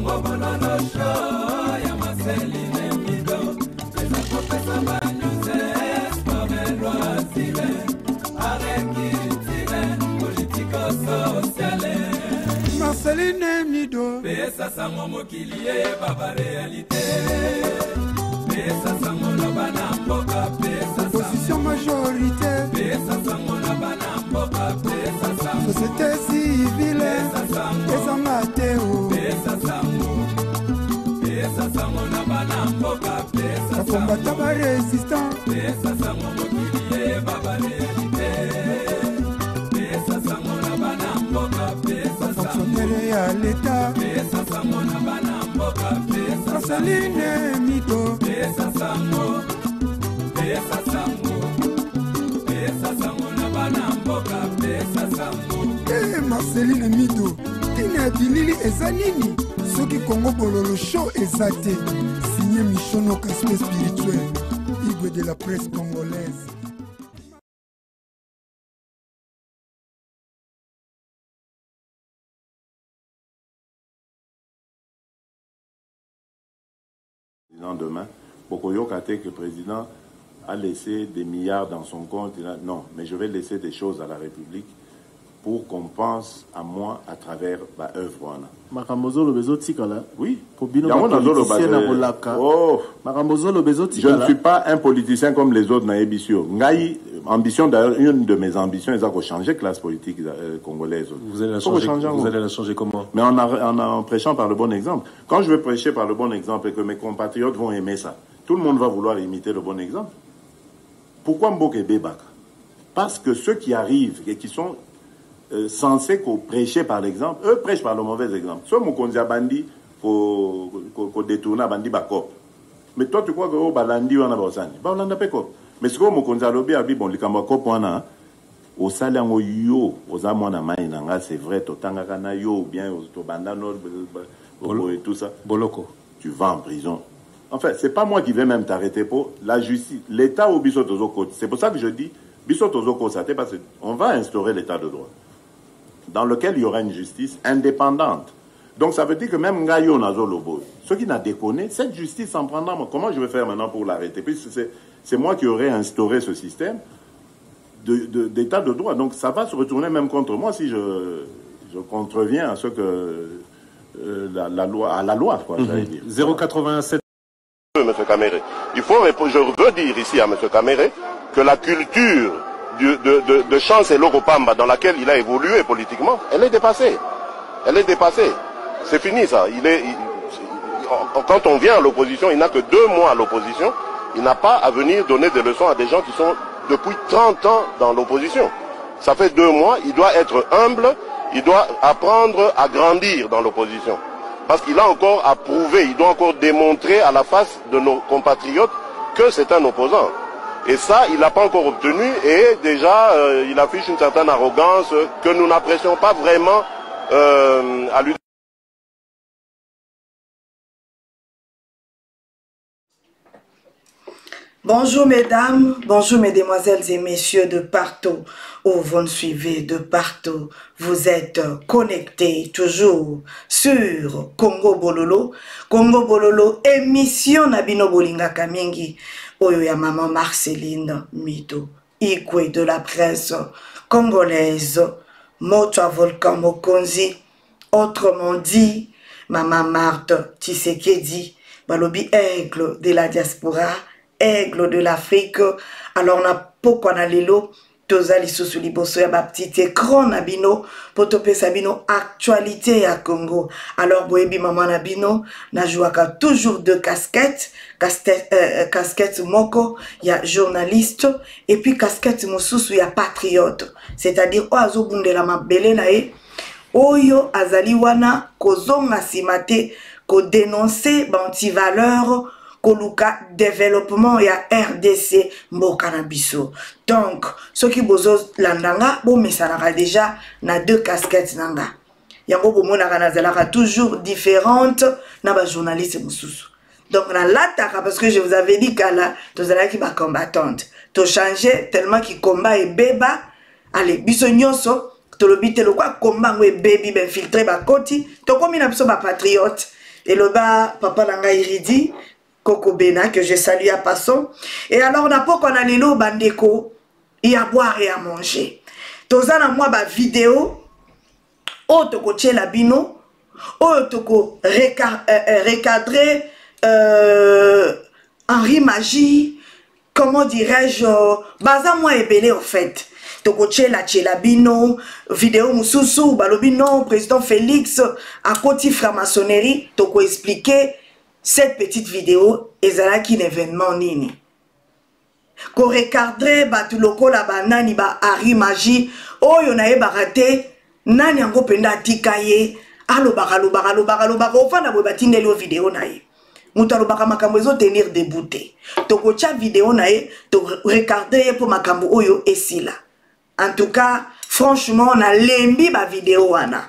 Congo Bololo Show, ya Marceline Mido, eza kopesa ba news, sport et loisirs, avec culture, politique sociale. Marceline Mido, pesa sango mokilié, baba réalité. Pesa sango na bana mboka, pesa opposition majorité, pesa sango na bana mboka, pesa sango société civile, pesa mateo, pesa sango na bana mboka, pesa combattant ba résistant, pesa sango mokilié, baba réalité. Pesa sango na bana mboka, pesa fonctionnaire ya l'état, pesa sango na bana mboka, pesa Marceline Mido, pesa sango na bana mboka, pesa sango. Marceline Mido, tina bilili eza nini? Soki Congo Bololo Show eza te, signé Michono Caspé spirituel, Igwe de la presse congolaise. Demain, Bokoyo Kate, que le président a laissé des milliards dans son compte. Non, mais je vais laisser des choses à la République pour qu'on pense à moi à travers ma œuvre. Oui. Je ne suis pas un politicien comme les autres naïbisio. Ambition d'ailleurs, une de mes ambitions, c'est de changer la classe politique congolaise. Vous allez la changer comment? Mais en prêchant par le bon exemple. Quand je vais prêcher par le bon exemple et que mes compatriotes vont aimer ça, tout le monde va vouloir imiter le bon exemple. Pourquoi Mboke Bebaka? Parce que ceux qui arrivent et qui sont censés prêcher par l'exemple, eux prêchent par le mauvais exemple. Soit Mokonzi Bandi, qu'on détourne Bandi Bakop. Mais toi, tu crois que Balandi wana Baosani? Balanda Pekop. Mais ce que Mokonzi Alobi Abi, bon, Likamba Kop wana, au salango yo, aux amona maïnanga, c'est vrai, Totangakana yo, bien, au Tobandano, et tout ça. Boloko. Tu vas en prison. En fait, c'est pas moi qui vais même t'arrêter pour la justice. L'État au Bissot-Ozoko. C'est pour ça que je dis Bissot-Ozoko, parce qu'on va instaurer l'État de droit, dans lequel il y aura une justice indépendante. Donc ça veut dire que même Ngayo Nazolobo, ceux qui n'a déconné, cette justice s'en prendra. Comment je vais faire maintenant pour l'arrêter? Puisque c'est moi qui aurais instauré ce système d'état de droit. Donc ça va se retourner même contre moi si je contreviens à ce que la loi, quoi, j'allais dire. 087. Monsieur Caméré. Je veux dire ici à M. Caméré que la culture de Chance et Logopamba dans laquelle il a évolué politiquement, elle est dépassée. Elle est dépassée. C'est fini ça. Quand on vient à l'opposition, il n'a que 2 mois à l'opposition. Il n'a pas à venir donner des leçons à des gens qui sont depuis 30 ans dans l'opposition. Ça fait 2 mois, il doit être humble, il doit apprendre à grandir dans l'opposition. Parce qu'il a encore à prouver, il doit encore démontrer à la face de nos compatriotes que c'est un opposant. Et ça, il n'a pas encore obtenu et déjà, il affiche une certaine arrogance que nous n'apprécions pas vraiment à lui. Bonjour mesdames, bonjour mesdemoiselles et messieurs de partout où vous nous suivez, de partout. Vous êtes connectés toujours sur Congo Bololo. Congo Bololo, émission Nabino Bolinga Kamingi. Oyo ya maman Marceline Mido, Igwe de la presse congolaise, Moto Volcan Mokonzi, autrement dit, maman Marthe Tshisekedi, Balobi aigle de la diaspora, aigle de l'Afrique. Alors on a pourquoi on a l'élo tozali sous liboso ya ba petit écran na bino potope sabino actualité à Congo. Alors boyebi maman na bino na jouaka toujours 2 casquettes, casquette moko ya journaliste et puis casquette mosusu ya patriote, c'est-à-dire oazo bundela mabele na e oyo azali wana kozonga simate ko dénoncer banti-valeur koluka développement ya RDC mboka na biso. Donc ceux qui bozo landanga bo mesanaka déjà na 2 casquettes nanga. Yango bomonaka nazalaka toujours différente na ba journaliste mususu. Donc na lataka parce que je vous avais dit kala tozalaki ba combattante. To changer tellement qui combat et beba. Allez biso nyonso to lobite lo kwa combat ngwe baby ben filtré ba koti to komi na biso ba patriote. Et le bas, papa Nanga Iridi, Coco Bena, que je salue à passant. Et alors, on a pas qu'on a les lots bandeko, il y a à boire et à manger. Tozana moi, ba vidéo, oh, toko tche la bino, oh, toko recadrer, Henri Magie, comment dirais-je, baza moi ebele au fait. Toko tchela bino, vidéo mususu, balobino, président Félix, à côté franc-maçonnerie, toko expliquer cette petite vidéo, ezala qui événement nini. Ko recadrer batu loko la banani ba Henri Magie, oh yonae barate, nani ango penda atikaye, alo baka, ofana bo batindeli o vidéo nae. Moutalo baka makambo ezo tenir debout te. Toko tcha vidéo nae, to regarder pour makambo oyo esila. En tout cas, franchement, on a lembi ba vidéo wana.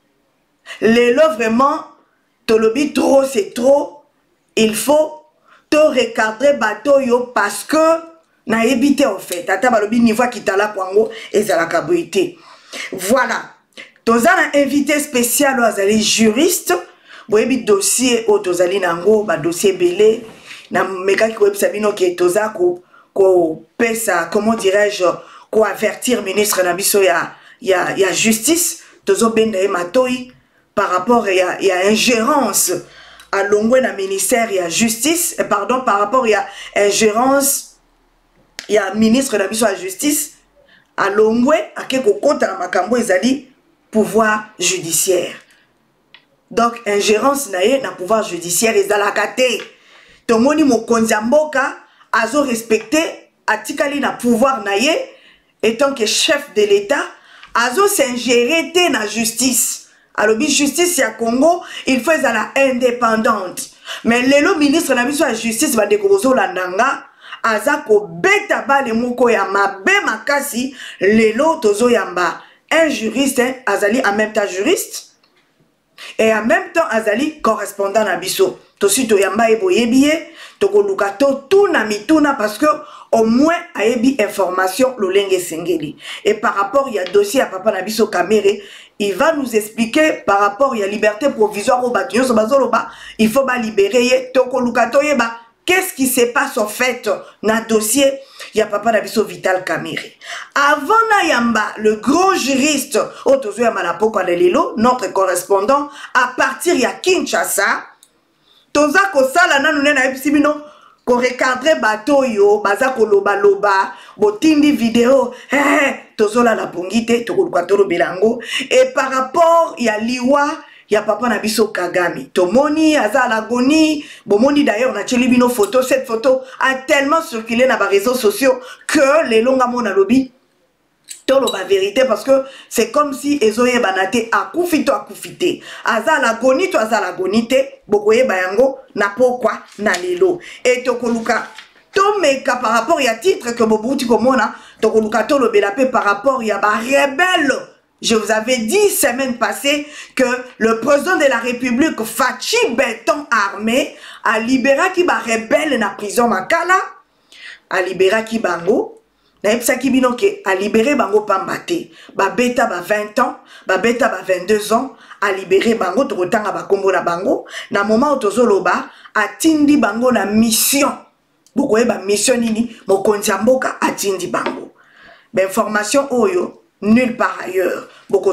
Lelo vraiment, tolobi trop c'est trop. Il faut te regarder bateau yo parce que na évité en fait. Tata balobi niveau kitala kwango ezala kaboité. Voilà. Toza na invité spécial aux azali juriste. Boyebi dossier au tozali nango ba dossier belé na meka ki web sabino ki toza ko pesa comment dirais-je ko avertir ministre na biso ya justice tozo benda e matoi par rapport à ingérence à longwe na ministère ya justice pardon par rapport à ingérence ya ministre na biso ya justice à longwe akeko kota na makambo ezali pouvoir judiciaire. Donc, ingérence naye na pouvoir judiciaire ezalakate. Tomoni mokonzi mboka azo respecté atikali na pouvoir naye étant que chef de l'État azo s'ingérer te na justice. Alors justice ya Congo, il faut la indépendante. Mais lelo ministre na biso ya justice ba dekozo landanga azako beta bale moko ya mabe makasi lelo tozo yamba un juriste azali en même temps juriste. Et en même temps, Azali correspondant à Bisso. Tosi to yamba ebo yebie, toko lukato tuna mituna parce que au moins a yebi information l'olenge sengeli. Et par rapport il y a dossier à papa Nabiso Kamere, il va nous expliquer par rapport il y a liberté provisoire au bâtiment so bazoloba, il faut ba libérer toko lukato yeba. Qu'est-ce qui se passe en fait dans le dossier? Il y a papa Nabiso Vital Kamere. Avant Nayamba, le grand juriste, notre correspondant, à partir de Kinshasa, Toza Kosala nanunena episibino, ko recadrer bateau yo, baza ko loba loba, botindi vidéo, tozola la pongite, tokolukwatolo belango, et par rapport, il y a liwa, il y a papa Nabiso Kagame. Tomoni, aza l'agoni. Bomoni d'ailleurs, on a tchelé bino photo. Cette photo a tellement circulé dans les réseaux sociaux que les longs amons à lobby. Tolo la vérité parce que c'est comme si Ezoye banate a koufito a koufité. Aza l'agoni, to aza l'agonité. Bokoye bayango, na pokwa, na lelo. Et tokoluka. Tomeka par rapport, il y a titre que Bobouti komona. Tokoluka tolo belapé par rapport, il y a ba rebelle. Je vous avais dit semaine passée que le président de la République, Fachi Béton Armé, a libéré qui ba rebelle na prison Makala, a libéré qui bango, na epsa ki binoke, a libéré bango pambate, ba beta ba 20 ans, ba beta ba 22 ans, a libéré bango, trotanga ba kombo na bango, na moment otozoloba, a tindi bango na mission, bokoye ba mission nini, mokonzi mboka a tindi bango. Ben formation oyo, nulle part ailleurs.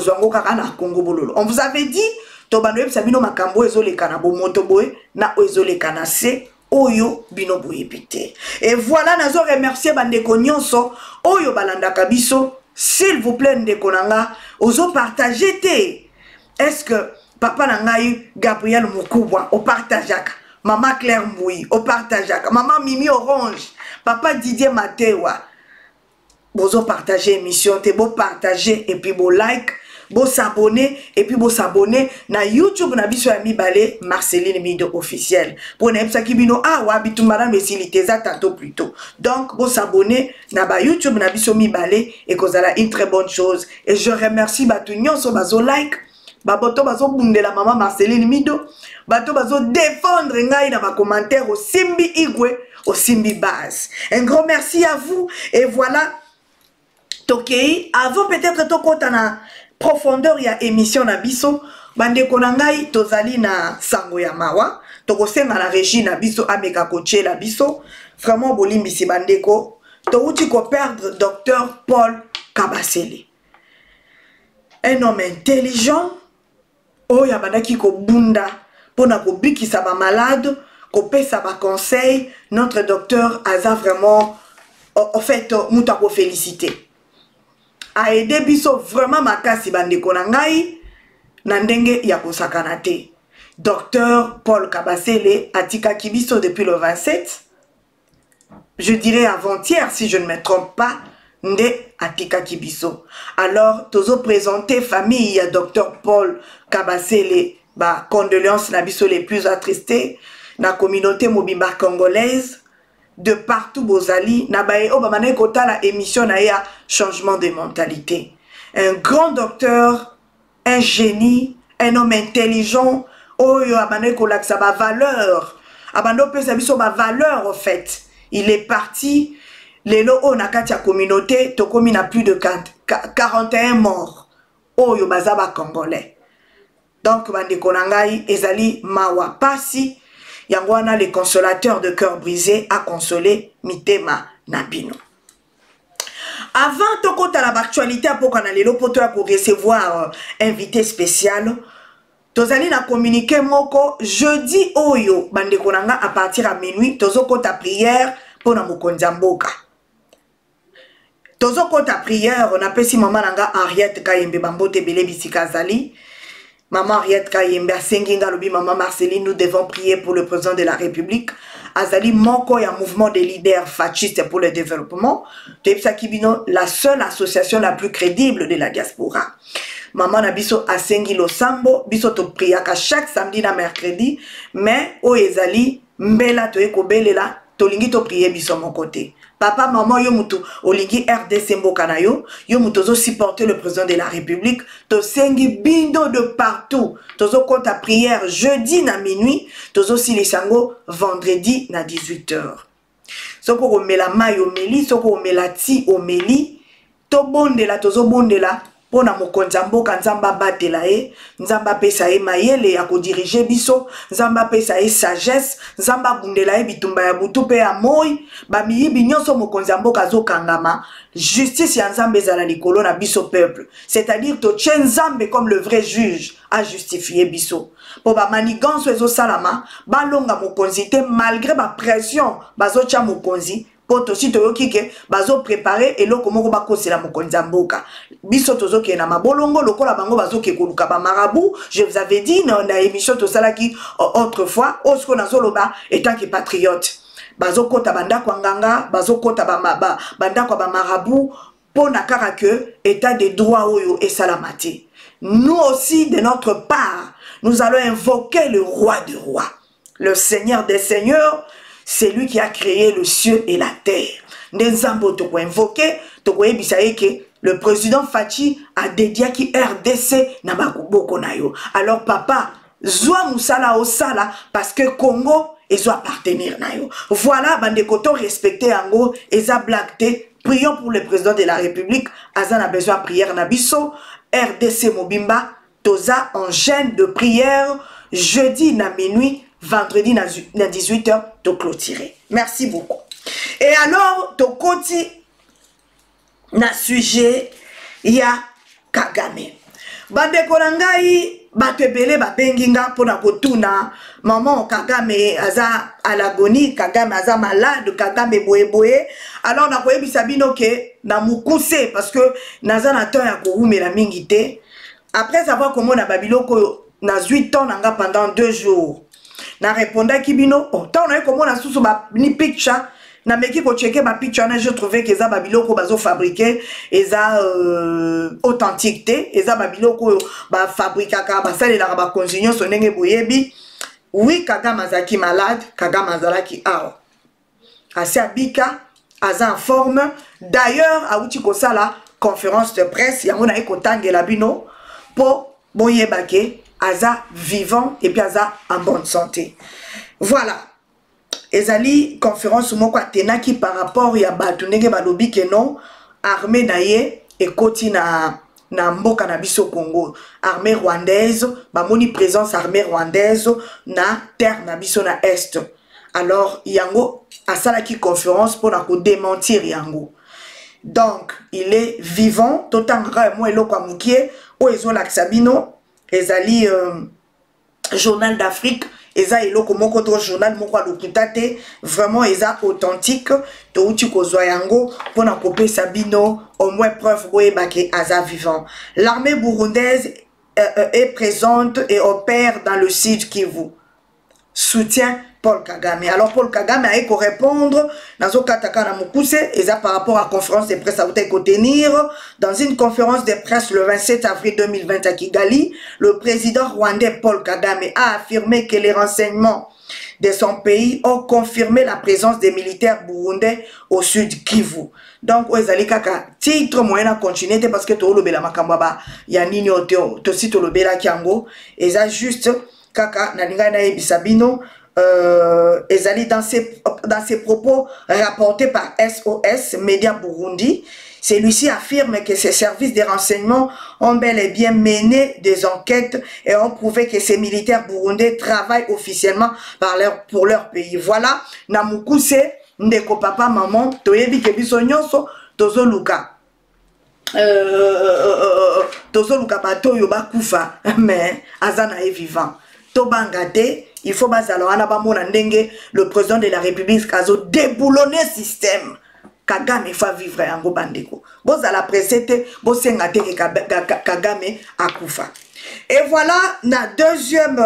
On vous avait dit, Tobanoeb Sabino Makambo ezole kanabo motoboe na ezole kanase oyo bino boyepite. Et voilà, nazo remercier bandeko nyonso oyo balanda kabiso, s'il vous plaît ndeko nanga, ozo partager te. Est-ce que papa nangai Gabriel Moukouba o partageaka, maman Claire Mboui o partageaka, maman Mimi Orange, papa Didier Matewa. Bozo partager émission, te beau partager et puis beau like, beau s'abonner et puis beau s'abonner na YouTube na biso ya mibale Marceline Mido officiel. Pour ne pas kibino ah wa bitumara mais s'il était tantôt plus tôt. Donc beau s'abonner na ba YouTube na biso mibale et kozala une très bonne chose. Et je remercie batunyon so bazo like, baboto bazo bundela maman Marceline Mido, bato bazo défendre ngai na ba commentaire au Simbi Igwe, au Simbi Base. Un grand merci à vous et voilà. Ok, avant peut-être de côté na profondeur il y a émission na biso bande konangai tozali na sango ya mawa tokosenga na régie na biso ameka koche la biso vraiment bolimbisi bandeko touti ko perdre docteur Paul Kabasele, un homme intelligent oyo abandaki ko bunda pona ko bikisa ba malade ko pesa ba conseil. Notre docteur aza vraiment en fait muta ko féliciter a aidé biso vraiment makasi bandeko na ngai na ndenge ya kosakana te. Docteur Paul Kabasele atika kibiso depuis le 27, je dirais avant-hier si je ne me trompe pas, nde atika kibiso. Alors tozo présenter famille ya Docteur Paul Kabasele ba condoléances na biso les plus attristées na communauté mobimba congolaise de partout bozali na bae obamane kota la émission na ya changement de mentalité. Un grand docteur, un génie, un homme intelligent. Oyo abane kolaksa ba valeur. Abando pesa biso ba valeur en fait. Il est parti. Lelo o nakati ya communauté tokomi na plus de 41 morts. Oyo bazaba congolais. Donc bande konangai ezali mawa pasi. Yangwana les consolateurs de cœur brisé a consolé mitema nabino. Avant tokota la actualité pour qu'on lelo poto ya pour recevoir invité spécial. Tozali na communiqué moko jeudi oyo bande konanga à partir à minuit tozo kota prière pour na mokonza mboka. Tozo kota prière on appelle si maman nanga Henriette Kayembe bambote bele bisika zali. Maman Henriette Kayembe asenginga lobi maman Marceline, nous devons prier pour le président de la République. Azali moko ya mouvement des leaders fascistes pour le développement. Tepsa Kibino, la seule association la plus crédible de la diaspora. Maman na biso asengi lo sambo, biso to priaka chaque samedi na mercredi, mais o ezali mbela to ekobelela to lingi to prier biso mon côté. Papa, maman, yo mutu olingi RDC mboka na yo, yo mutu zo supporter le président de la République, to sengi bindo de partout. Tozo compte à prière jeudi na minuit, tozo silisango vendredi na 18h. Soko omela mai omeli, soko omela ti omeli, to bondela tozo bondela. Pona mokonza mboka nzamba batela e, nzamba pesa e mayele ya ko diriger biso, nzamba pesa e sagesse, nzamba bundela e bitumba ya butu pe ya moi, ba miyibi nyonso mokonza mboka zo kangama, justice ya nzambe ezala likolo na biso peuple. C'est-à-dire to tien nzambe comme le vrai juge a justifié biso. Po ba maniganso ezo salama, ba longa mokonzi te malgré ba pression bazo tia mokonzi. Poto si toyoki ke bazo préparer eloko moko bakosela mokonza mboka biso tozoki na mabolongo lokola bango bazoki koluka ba marabout. Je vous avais dit dans la émission to salaki autrefois osko nazoloba étant que patriote bazo kota banda kwa nganga bazo kota banda kwa ba marabout pona kaka que état de droit oyo et salamati. Nous aussi de notre part nous allons invoquer le roi des rois, le Seigneur des seigneurs. C'est lui qui a créé le ciel et la terre. Nzambo toko invoqué, toko ebisaye que le président Fachi a dédié qui RDC na bakuboko na yo. Alors papa, zwa musala osala parce que Congo ezo appartenir na yo. Voilà bande koto respecter ango eza blacté. Prions pour le président de la République. Azan a besoin de prière na biso. RDC Mobimba toza en gêne de prière jeudi na minuit. Vendredi na 18h, de clôturer. Merci beaucoup. Et alors, to koti na sujet ya Kagame. Bande korangai batebele babenginga pona kotuna maman Kagame aza à l'agonie, Kagame aza malade, Kagame boye. Alors na koyebi sabino ke na mukuse parce que naza na temps ya koumela mingi te. Après avoir comment na babiloko na 8 ans nanga pendant 2 jours. Na réponda kibino oh tant on a comment na susu ba ni picture na meki ko checker ba picture na je trouvais que za babiloko bazo fabriquer eza authenticité eza babiloko ba fabriquer ka ba salela ba consignon sonenge boyebi. Oui, Kagame azaki malade, Kagame azalaki awa asi abika aza en forme. D'ailleurs auti ko sala conférence de presse yango na ekotangela bino po boyebake aza vivant et puis aza en bonne santé. Voilà. Ezali conférence moko tenaki par rapport ya batu ndenge balobi ke non armée na ye ekoti na na mboka na biso Congo. Armée rwandaise, bamoni présence armée rwandaise na terre na biso na est. Alors yango asalaki conférence pour na démentir yango. Donc il est vivant totanga moi eloko amukie o ezolakisa bino ezali journal d'Afrique. Eza eloko moko to journal moko lokuta te vraiment eza authentique to uti kozwa yango pona kopesa bino au moins preuve boyeba ke aza vivant. L'armée burundaise est présente et opère dans le sud Kivu. Soutient Paul Kagame. Alors Paul Kagame a éco répondre dans Okataka na Mukuse eza par rapport à la conférence de presse à tenir dans une conférence de presse le 27 avril 2020 à Kigali. Le président rwandais Paul Kagame a affirmé que les renseignements de son pays ont confirmé la présence des militaires burundais au sud Kivu. Donc ezali kaka titre moyen à continuer parce que to lobela makamba ya nini to si to lobela kiango eza juste kaka na linga na ebisabino ezali dans ses propos rapportés par SOS Média Burundi. Celui-ci affirme que ses services de renseignement ont bel et bien mené des enquêtes et ont prouvé que ces militaires burundais travaillent officiellement pour leur pays. Voilà, Namukuse, Ndeko papa, maman, toyebi ke biso nyonso, tozo luka. Tozo luka bato yoba kufa, mais azana est vivant. Tobangate, il faut le président de la République a déboulonné le système. Kagame fa vivre en Gobandeko. Vous à la précédente, vous sengate Kagame a kufa. Et voilà, na deuxième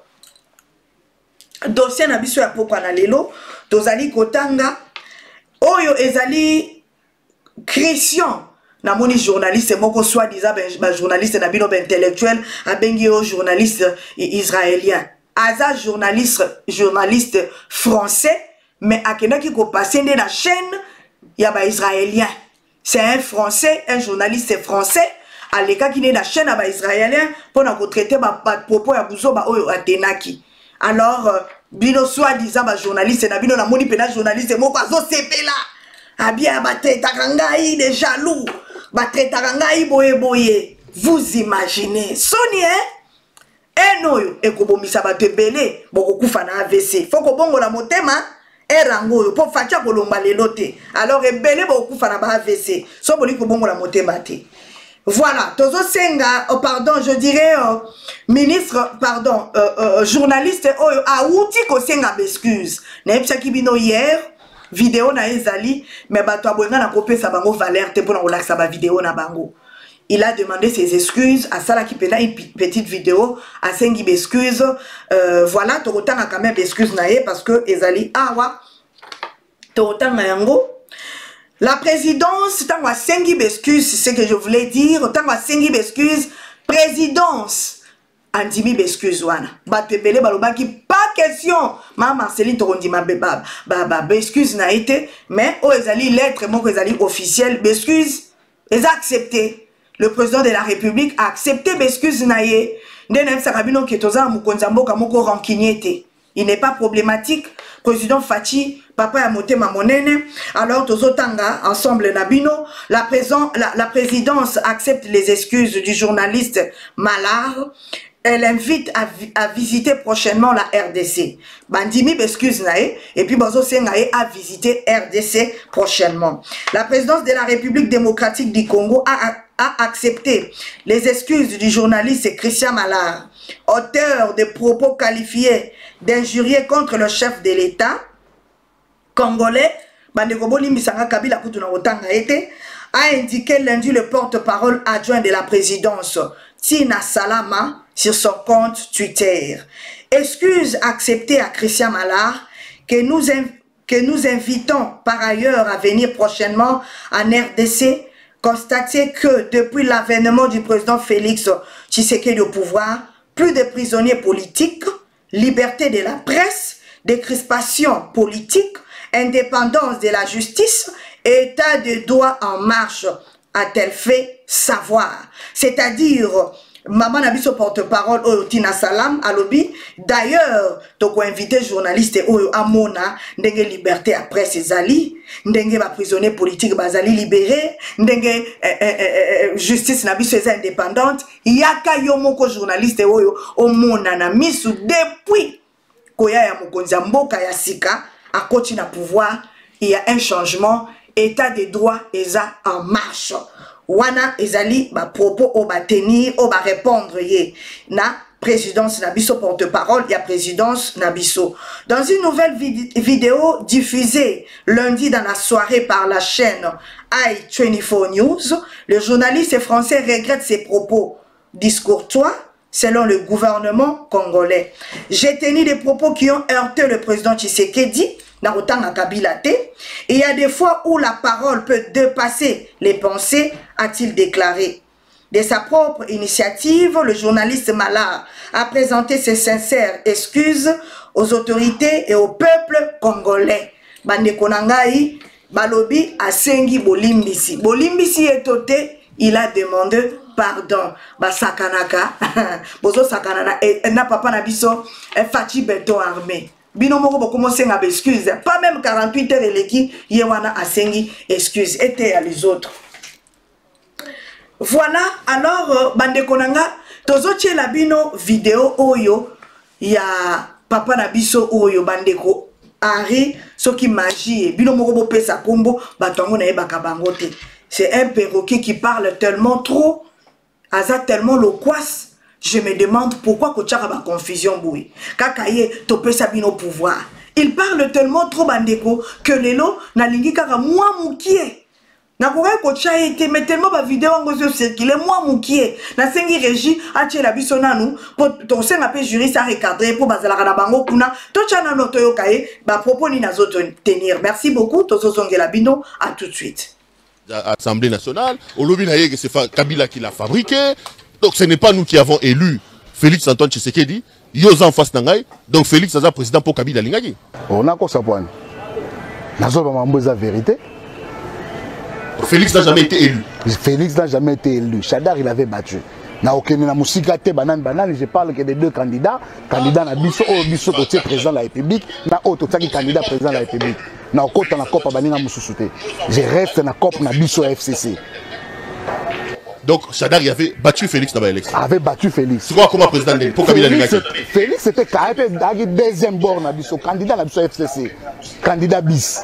dossier na biso ya poko na lelo, tozali kotanga oyo ezali Christian na moni journaliste moko soi-disant journaliste na bino intellectuel abengi yo journaliste israélien. Aza journaliste français mais akenaki ko passer na chaîne ya ba israélien. C'est un français, un journaliste français aleka ki na chaîne ya ba israélien pour na ko traiter ba propos ya buzo ba oyo atenaki. Alors bino soi-disant ba journaliste na bino na moni pena journaliste moko azo sepela. Abia ba traitaka ngai de jaloux. Ba traitaka ngai boye boye. Vous imaginez Sony enoyo ekobomisa bato ebele bokokufa na AVC. Foko bongo la motema erango yo po fatia kolomba lelo te. Alors ebele bokokufa na ba AVC. So boli ko bongo la motema te. Voilà, tozo senga pardon, je dirais ministre pardon journaliste oyo auti ko senga excuse. Na epsaki bino hier vidéo na ezali mais bato abonga na kopesa bango valeur te pona kolakisa ba vidéo na bango. Il a demandé ses excuses à Sala qui pena une petite vidéo à Sengi excuse. Voilà, Torotan a quand même excuse naé parce que Ezali awa Torotan yango. La présidence, tant à Sengi excuse, c'est ce que je voulais dire. Tant à Sengi excuse, présidence. Andimi excuse wana. Batebele baloba qui pas question. Ma Marceline Torondi ma beba excuse na été mais o Ezali lettre mon Ezali officiel excuse. Ils accepté. Le président de la République a accepté l'excuse naie. Il n'est pas problématique. Président Fachi, papa a monté ma monnaie. Alors, Tozotanga, ensemble Nabino, la présidence accepte les excuses du journaliste Malard. Elle invite à visiter prochainement la RDC. Bandimi excuse nae et puis Bazo Sengae a visité RDC prochainement. La présidence de la République démocratique du Congo a accepté les excuses du journaliste Christian Malard, auteur de propos qualifiés d'injurieux contre le chef de l'État congolais. Bandekoboli Misanga Kabila Kutuna Otanga a indiqué lundi le porte-parole adjoint de la présidence Tina Salama sur son compte Twitter. Excuse acceptée à Christian Malard que nous invitons par ailleurs à venir prochainement en RDC. Constater que depuis l'avènement du président Félix Tshisekedi au pouvoir, plus de prisonniers politiques, liberté de la presse, décrispation politique, indépendance de la justice, état de droit en marche, a-t-elle fait savoir. C'est-à-dire maman nabiso porte-parole oyo Tina Salam alobi d'ailleurs toko invité journaliste oyo amona ndenge liberté après ezali ndenge ba prisonnier politique bazali libéré ndenge justice nabiso eza indépendante yaka yo moko journaliste oyo omona na misu depuis koya ya mokonzi mboka ya sika akoti na pouvoir il y a un changement état de droit eza en marche wana ezali ba propos o ba tenir o ba répondre ye na présidence Nabiso porte-parole ya présidence Nabiso. Dans une nouvelle vidéo diffusée lundi dans la soirée par la chaîne i24 News, le journaliste français regrette ses propos discourtois selon le gouvernement congolais. J'ai tenu des propos qui ont heurté le président Tshisekedi. Il y a des fois où la parole peut dépasser les pensées, a-t-il déclaré. De sa propre initiative, le journaliste Malard a présenté ses sincères excuses aux autorités et au peuple congolais. Bande Konangai, Balobi Asengi Bolimbisi. Bolimbisi est ôté, il a demandé pardon. Basakanaka, Bozo Sakanana, et n'a papa Nabiso, et Fati Beton armé. Bino moko bo commencer à excuse, pas même 48 heures et l'équipe yewana asengi excuse était à les autres. Voilà, alors bande konanga tozotie la bino vidéo oyo ya papa na biso oyo bandeko Henri soki magie bino moko bo pesa kombo batongo na yebaka bango te. C'est un perroquet qui parle tellement trop, aza tellement loquace. Je me demande pourquoi Kochara ba confusion boui. Kakaye topé sabino pouvoir. Il parle tellement trop bandeko que lelo na lingi kaka moi moukie. Na koka Kocha été mais tellement ba vidéo ngozo circuler moi moukie. Na sengi régie atie la biso nanu pour ton senga pe juriste à recadrer pour bazala na bango kuna to chana no toyo kaye ba propos ni nazo tenir. Merci beaucoup tozo zongela bino à tout de suite. Assemblée nationale, au lobby naie que c'est Kabila qui l'a fabriqué. Donc ce n'est pas nous qui avons élu Félix Antoine Tshisekedi, Yoza en face Nangaï, donc Félix Aza président pour Kabila Lingagi. On a quoi ça pour nous? La vérité. Félix n'a jamais été élu. Félix n'a jamais été élu. Chadar il avait battu. Na aucune na musikate banane, je parle que des deux candidats, candidat na biso au biso côté président de la République, na autre candidat président de la République. Na okota na COP banina mususute. Je reste na COP na biso FCC. Donc, Chadar il avait battu Félix dans l'élection. Avait battu Félix. C'est quoi comme président de pour Kabila Lingaki? Félix c'était deuxième bord, candidat à la FCC. Candidat bis.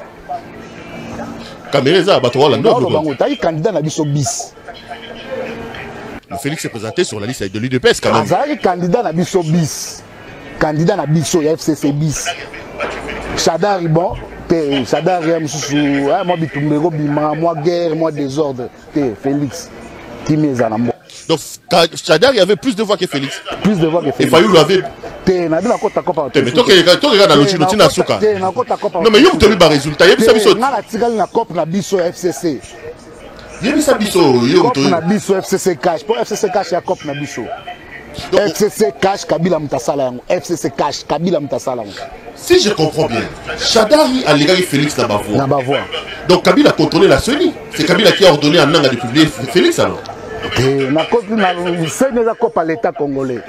Caméréza, Batoa Lando. Candidat à la bis. Félix s'est présenté sur la liste de l'UDPS quand même. Candidat à la bis. Candidat à la bis, FCC bis. Chadar, bon. Chadar, moi, Bitumbero, moi, guerre, moi, désordre. Félix. Donc, Chadar, il y avait plus de voix que Félix. Plus de voix que Félix. Et Fayou l'avait. Mais toi, tu regardes la logique, tu n'as pas. Non, mais il y a un résultat. Il y a un résultat. Il y a un résultat. FCC. Il y a un résultat. FCC cash. Pour FCC cash, il y a un résultat. FCC cash, Kabila Moutasala. FCC cash, Kabila Moutasala. Si je comprends bien, Chadari a légalisé Félix Nabavois. Donc Kabila a contrôlé la CENI. C'est Kabila qui a ordonné à Nanga de publier Félix alors. C'est l'État congolais.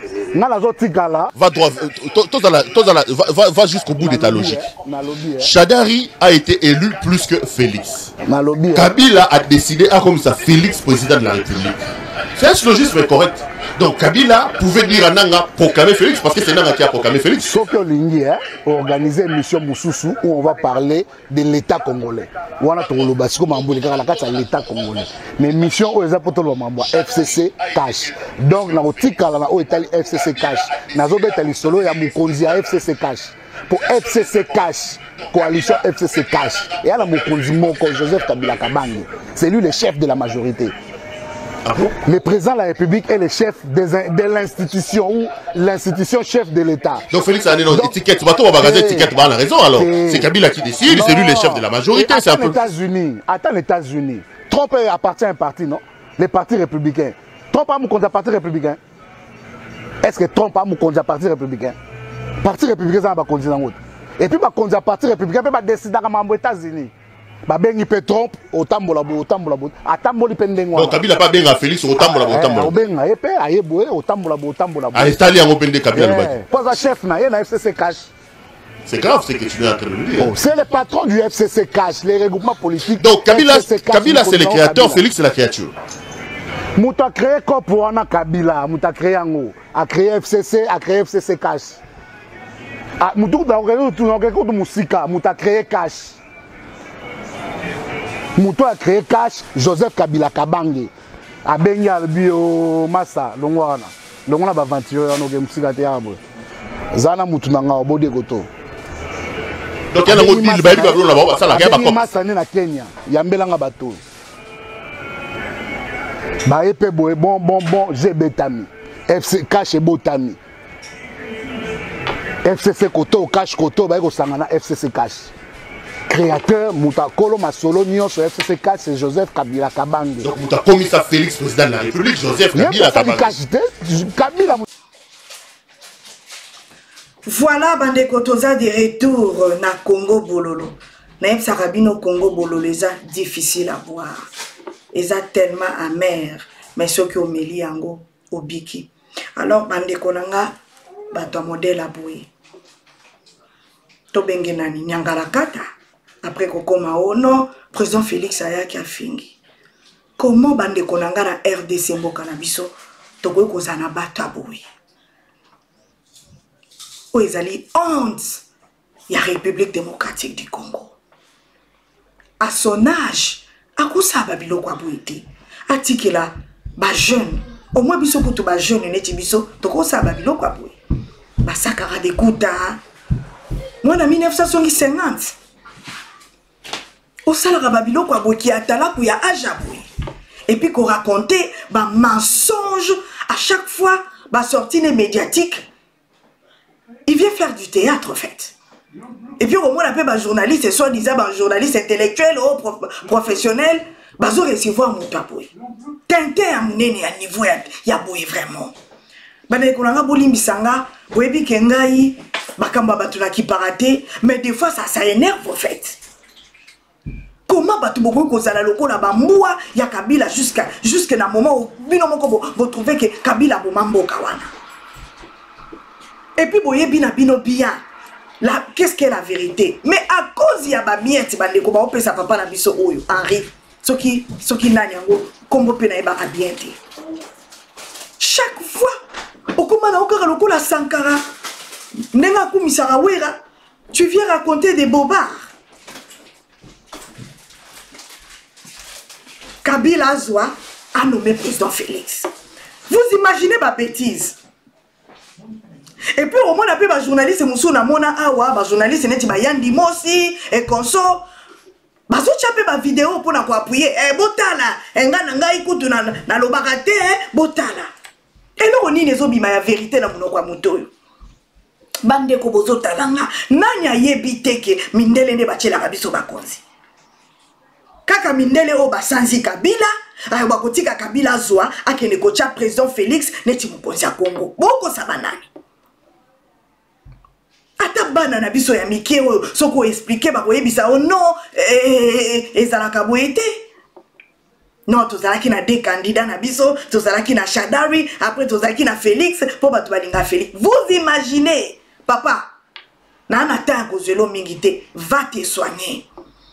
Va jusqu'au bout de ta logique. Chadari a été élu plus que Félix. Kabila a décidé à comme ça Félix président de la République. C'est un syllogisme correct. Donc Kabila pouvait dire à Nanga proclamer Félix parce que c'est Nanga qui a proclamé Félix. Sauf que l'Ingi a organisé une mission Moussoussou où on va parler de l'État congolais. On a trouvé le basco mambo les gars la carte à l'État congolais. Mais mission où ils ont porté le mambo FCC cash. Donc na otika la où est FCC cash. Na zobe tali solo ya Mukonzi à FCC cash. Pour FCC cash. Coalition FCC cash. Et à la Mukonzi Moko Joseph Kabila Kabange. C'est lui le chef de la majorité. Ah bon? Le président de la République est le chef de l'institution ou l'institution chef de l'État. Donc Félix a une étiquette. On va étiquette, on a raison alors. C'est Kabila qui décide, c'est lui le chef de la majorité. Attends les États-Unis. Trump appartient à un parti, non? Les partis républicains. Trump a mon compte à parti républicain. Est-ce que Trump a mon compte à parti républicain? Parti républicain, ça va conduire en route. Et puis, ma compte à parti républicain, peut décider à aux États-Unis. babengi pe trompe otambola bo atamboli pe ndengo donc Kabila pas benga Félix otambola bo obenga ye pe ayeboye otambola bo estali yango pende Kabila le pas chef na ye na FCC Cash. C'est grave ce que tu viens de dire. C'est le patron du FCC Cash, les regroupements politiques. Donc Kabila c'est le créateur, Félix c'est la créature. Mouta a créé quoi pour Anna Kabila, Mouta créé Ango, a créé FCC Cash. Mouta a créé Cash. Mouta a créé Cash, Joseph Kabila Kabange. A Benga Bio Massa, Longwana ba aventure no game musika te yabo. Zana mutu nanga obode goto. Donc il y a un deal baby ba là-bas, ça la guerre ba Massa na Kenya, yambelanga bato. Ba epé boy bon Gbetami. FC Cash et Botami. FCC Koto Cash Koto ba ko sangana FCC Cash. Créateur Moutakolo Masolo Nyon sur FCC Cash c'est Joseph Kabila Kabange. Donc Mouta commissaire Félix président de la République Joseph Kabila Kabange. Kabila. Voilà bande kotoza de retour na Congo Bololo. Na Sarabino Congo Bololo les difficile à boire. Ils a tellement amer mais ceux qui ont mêlé yango obiki. Alors bande konanga bato modèle à boué. To bengenani nyangala kata. Après kokoma ono président Félix aya ki afingi. Comment bande konanga na RDC mboka na biso to ko kozana bato aboué. O ezali honte ya République démocratique du Congo. À son âge, akusa babilo kwa bouité. Atikela ba jeune, au moins biso kutu ba jeune neti biso to ko sa babilo kwa boué. Ba sakara de kuta. Moi en 1950. Au salara babilo kwa boué qui atala ku ya ajaboué. Et puis qu'on racontait ba mensonge à chaque fois ba sortie médiatique. Il vient faire du théâtre en fait. Et puis au moins on appelle un journaliste, et soit disant un journaliste intellectuel ou professionnel, bazo recevoir mon taboué. Tintin à mon nez à niveau ya boué vraiment. Bane konanga boli misanga, boebi kengai, bakamba batula qui paraté, mais des fois ça énerve en fait. Comment batu boko kozala loko la bamboua ya Kabila jusqu'à na moment où bino moko vous trouvez que Kabila bo mambo kawana. Et puis, boye bina bino bien. Qu'est-ce qu'est la vérité? Mais à cause y a ba miette bande ko ba opé sa papa na biso oyo Henri. Soki nani yango kombo pe na eba abiente. Chaque fois okoma na okara lokola Sankara. Nenga kumisara wera, tu viens raconter des bobards. Kabila Zwa a nommé président Félix. Vous imaginez ma bêtise? Et puis au moins on appelle les journalistes Moussona Mona Awa, les journalistes neti ba Yandi Mosi et conso. Bazo chape ba vidéo pour na ko appuyer botala enga nanga ikutu na lobaka te botala. Et non ni nezo bima ya vérité na monoko ya moto. Bande ko bozo talanga nanya yebite ke mindele ne bachela kabiso bakonzi. Kaka mindele o basanzi Kabila ayo bakotika Kabila Zwa akene kocha président Félix neti mokonzi ya Congo. Boko sabanani. Ata bana na biso ya mike oyo soko expliquer ba koyebisa o non ezalaka boyete. Non tozalaki na deux candidats na biso, tozalaki na Shadari, après tozalaki na Félix pour batu balinga Félix. Vous imaginez papa na nata kozelo mingité va te soigner.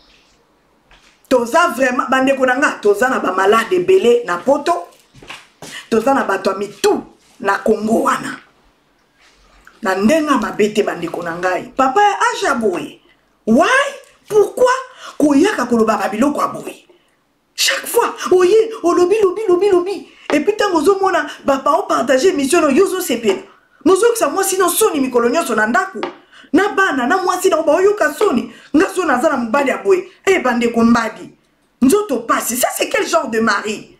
Toza vraiment bande konanga toza na ba malade belé na poto. Toza na bato mitu na Congo wana. Na ndenga mabete bandeko na ngai papa aja boye. Why? Pourquoi koyaka koloba biloko aboye? Chaque fois oye olobi et puis tant ozo mona papa o partager mission no yozo sepena mozo que ça moi sinon soni mikolo nyonso na ndako na bana na mwasi na ba yoka soni ngaso na zana mbali aboye bandeko mbadi nzoto passe. Ça c'est quel genre de mari?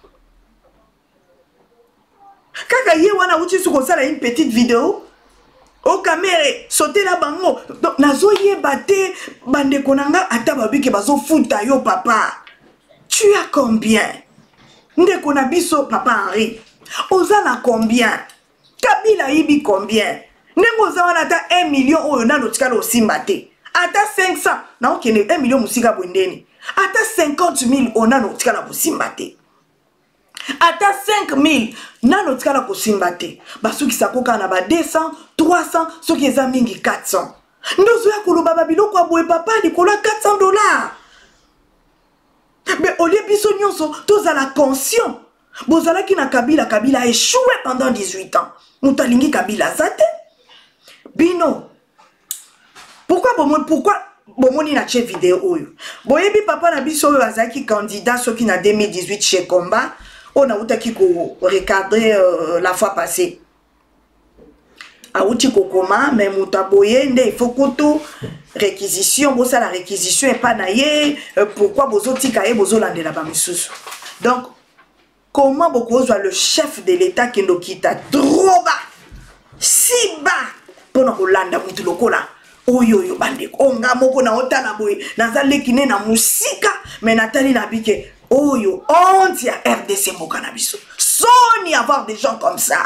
Kaka ye wana uchi su kosala une petite vidéo au caméra sauter la bango donc nazo yebate bande konanga ata babike bazo futa yo papa. Tu as combien? Ndeko na biso papa Henri. Ozana combien? Kabila yibi combien? Ndeko zawana ata 1 million oyo na lotika lo simbate. Ata 500 na okene 1 million musika bwendeni. ata 50 000 onano tikala kosimba te ata 5 000 nano tikala kosimba te basuki sakoka na ba 200 300 soki eza mingi 400 ndozo ya koloba babiloko aboye papa likolo $400 mais au lieu biso nyonso tozala conscient bozalaki na Kabila a échoué pendant 18 ans mutalingi Kabila zate bino pourquoi bomoni na che vidéo oyo boyebi papa na biso oyo azaki candidat soki na 2018 chez Combat on a utaki ko recadrer la fois passée auti kokoma mais mutaboye nde il faut koto réquisition bosa la réquisition et pas naie pourquoi bozotika e bozolandela ba misusu donc comment bokozwa le chef de l'état qui nous quitte trop bas si bas pour nous landa mutu lokola oyo bande onga moko na otana boye nazaleki ne na musika mais natali na bike oyo honte ya RDC mboka na biso soni avoir des gens comme ça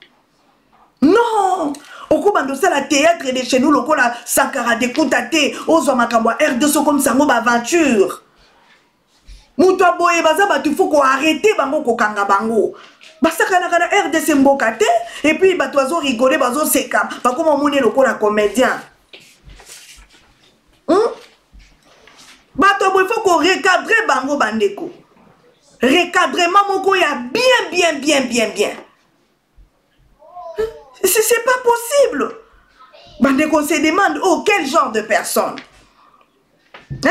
non okobando sala théâtre de chez nous lokola Sankara de Koutate ozo makambo RDC comme ça ngo ba aventure muto boye baza batu faut ko arrêter bango ko kanga bango basaka na RDC mboka te et puis batu azo rigoler bazo seka ba comme moni lokola comédien bato boye faut ko recadrer bango bandeko recadrement moko ya bien c'est pas possible bandeko se demande oh quel genre de personne hein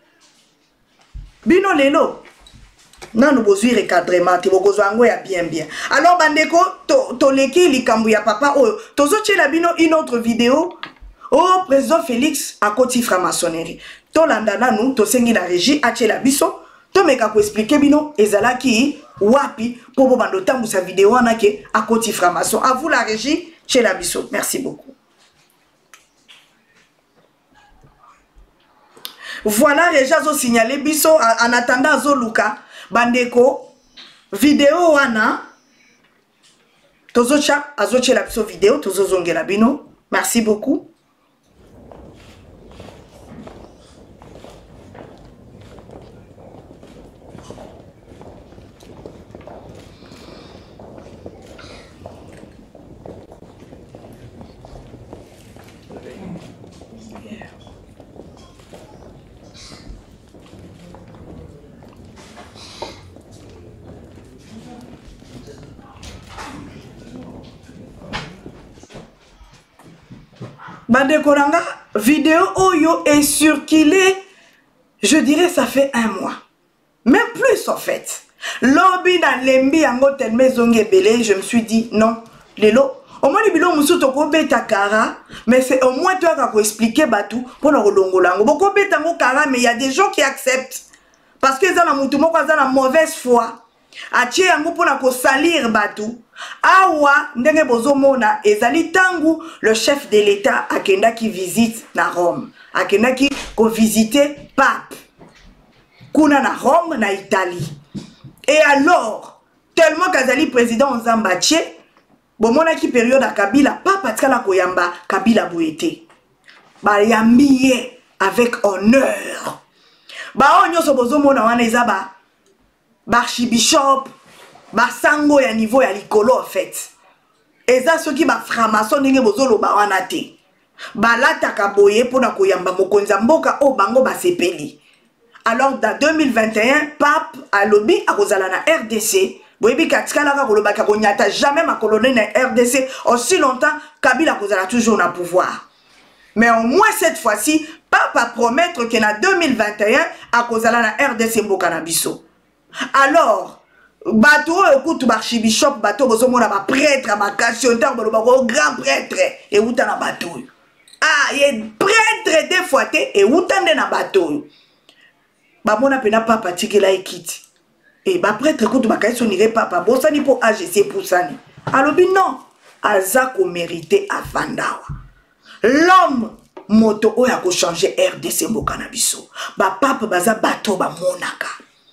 bino lelo nanu bozwi recadrement te bokozwa ngo ya bien alors bandeko to leki likambu ya papa oyo tozotiela bino une autre vidéo oh président Félix akoti franc-maçonnerie tolanda nanu tosengi la régie atiela biso tomeka ko expliquer bino ezalaki wapi po bo bando tambu sa vidéo wana ke akoti franc-maçon à vous la régie chez la biso merci beaucoup. Voilà, déjà zo signalé biso en attendant zo luka bandeko vidéo wana tozocha azoche la biso vidéo tozo zongela bino merci beaucoup. Bandekoranga, vidéo Oyo est circulée, je dirais ça fait 1 mois. Même plus en fait. Lobby dans l'embi ango telme zonge belé, je me suis dit non, lelo. Au moins les bilons musu toko beta kara, mais c'est au moins toi qui expliquer batou pour le rolongolango. Boko beta ngo kara, mais il y a des gens qui acceptent parce que ça na mutu moko za na mauvaise foi. Atie yango pona ko salir batou. Awa ndenge bozomona ezali tangu le chef de l'état akenda qui visite na Rome. Akenda qui ko visiter pape. Kuna na Rome na Italie. Et alors, tellement kazali président Nzambache, bomona ki période à Kabila pape atkala koyamba Kabila boete. Ba yambiye avec honneur. Ba onyo so bozomona wana ezaba archibishop basango ya niveau ya likolo en fait eza soki ba franc-maçon ndenge bozolo ba wana te balataka boye pona koyamba mokonzi mboka o bango basepeli. Alors dans 2021 pape alobi akozala na RDC boyebi katikala ka kolobaka konyata jamais ma colonie na RDC aussi longtemps Kabila kozala toujours na pouvoir. Mais au moins cette fois-ci pape a promettre que na 2021 akozala na RDC mboka na biso. Alors bateau écoute archibishop bateau bozomona ba prêtre ba cassionnaire ba grand prêtre et uta na bateau ah ye prêtre des fois te et utande na bateau ba mona pena papa tikela ekiti et ba prêtre écoute ba cassonnerie papa bosani pour AGC pour sani alobi non aza ko mériter avandawa l'homme moto oya ko changer RDC mboka na biso ba papa baza bateau ba monaka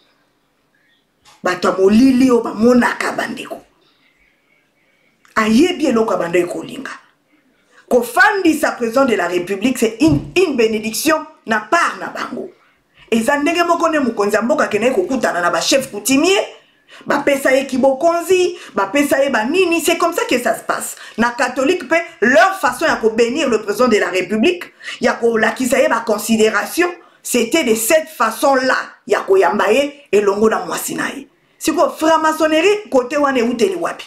bato molili o ba monaka bandeko ayebi eloko bandeko linga ko fandi sa président de la République c'est une bénédiction na part na bango eza ndenge moko ne mokonzi ya mboka akendeki kokutana na bachef coutumier bapesa ye kibokonzi bapesa ye banini. C'est comme ça que ça se passe na catholique pe leur façon ya bénir le président de la République ya kolakisa ye baconsidération c'était de cette façon là ya koyamba ye elongo na mwasi na ye. Siko franc-maçonnerie côté wana euteli wapi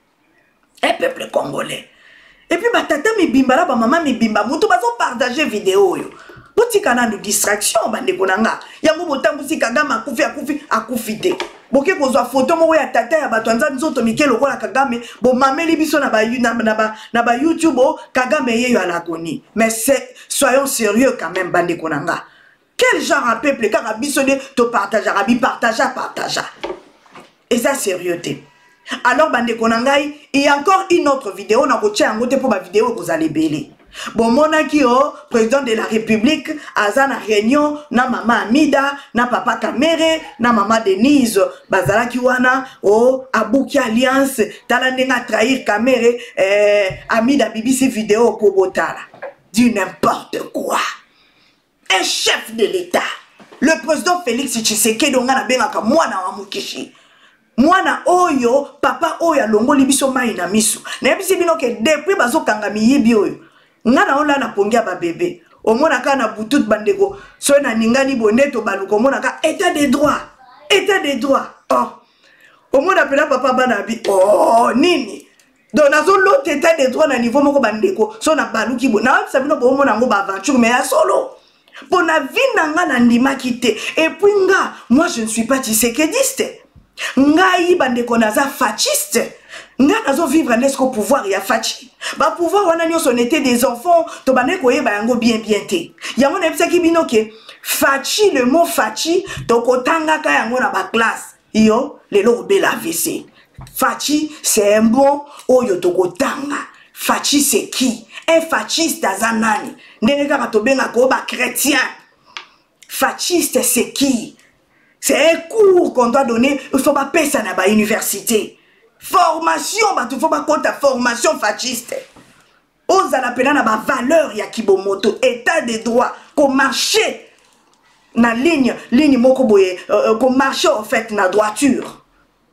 un peuple congolais. Et puis batata mibimba la ba mama mibimba mutu bazo partager vidéo yo botika na distraction bande konanga yango botambusi Kagame akufi te boke kozwa photo moko ya tata ya bato nza nzoto Mikelo kola Kagame bo mameli biso na ba YouTube Kagame yeyo à l'agonie. Mais soyons sérieux quand même bande konanga. Quel genre de peuple car biso de to partager partager et ça sérieuxté. Alors bande konangai, il y a encore une autre vidéo na ko tia ngote pour ma vidéo vous allez belé. Bon monaki o président de la République azana réunion na mama Amida na papa Kamere na mama Denise bazalaki wana o abuki alliance tala ndenga trahir Kamere Amida BBC vidéo ko botala. Du n'importe quoi. Un chef de l'État, le président Félix Tshisekedi ngana bengaka mwana wa mukishi. Mwana oyo papa oyo alongoli biso mai na miso. Na yebisi bino ke depuis bazo kanga miyibi oyo. Ngana ola na pongia ba bébé. Omona ka na butut bandeko. So na ningani boneto baluko omona ka état de droit. État de droit. Oh. Omona pela papa bana bi. Oh nini. Donc nazo l'autre état de droit na niveau moko bandeko. So na baluki bo. Na yebisa bino bo omona ngo ba aventure mais ya solo. Pour la vie nanga na ndima kite. Et puis nga, moi je ne suis pas tshisekediste. Nga bandeko naza fasciste. Nga nazo vivre nesco pouvoir ya fachi. Ba pouvoir wana nyoso était des enfants, to bandeko yeba yango bien te. Yango na bisaki bino ke fachi, le mot fachi to kotanga ka yango na ba classe. Yo lelo bela AVC. Fachi c'est un bon oyo to kotanga. Fachi c'est qui? Un fasciste azanani. Ndenge kaka tobenga ko ba chrétien. Fasciste c'est qui? C'est un cours qu'on doit donner, il faut pas payer ça na ba université. Formation, il faut pas compter formation fasciste. Ozala pena na ba valeur ya kibomoto, état de droit, qu'on marcher na ligne moko boye, qu'on marcher en fait na droiture.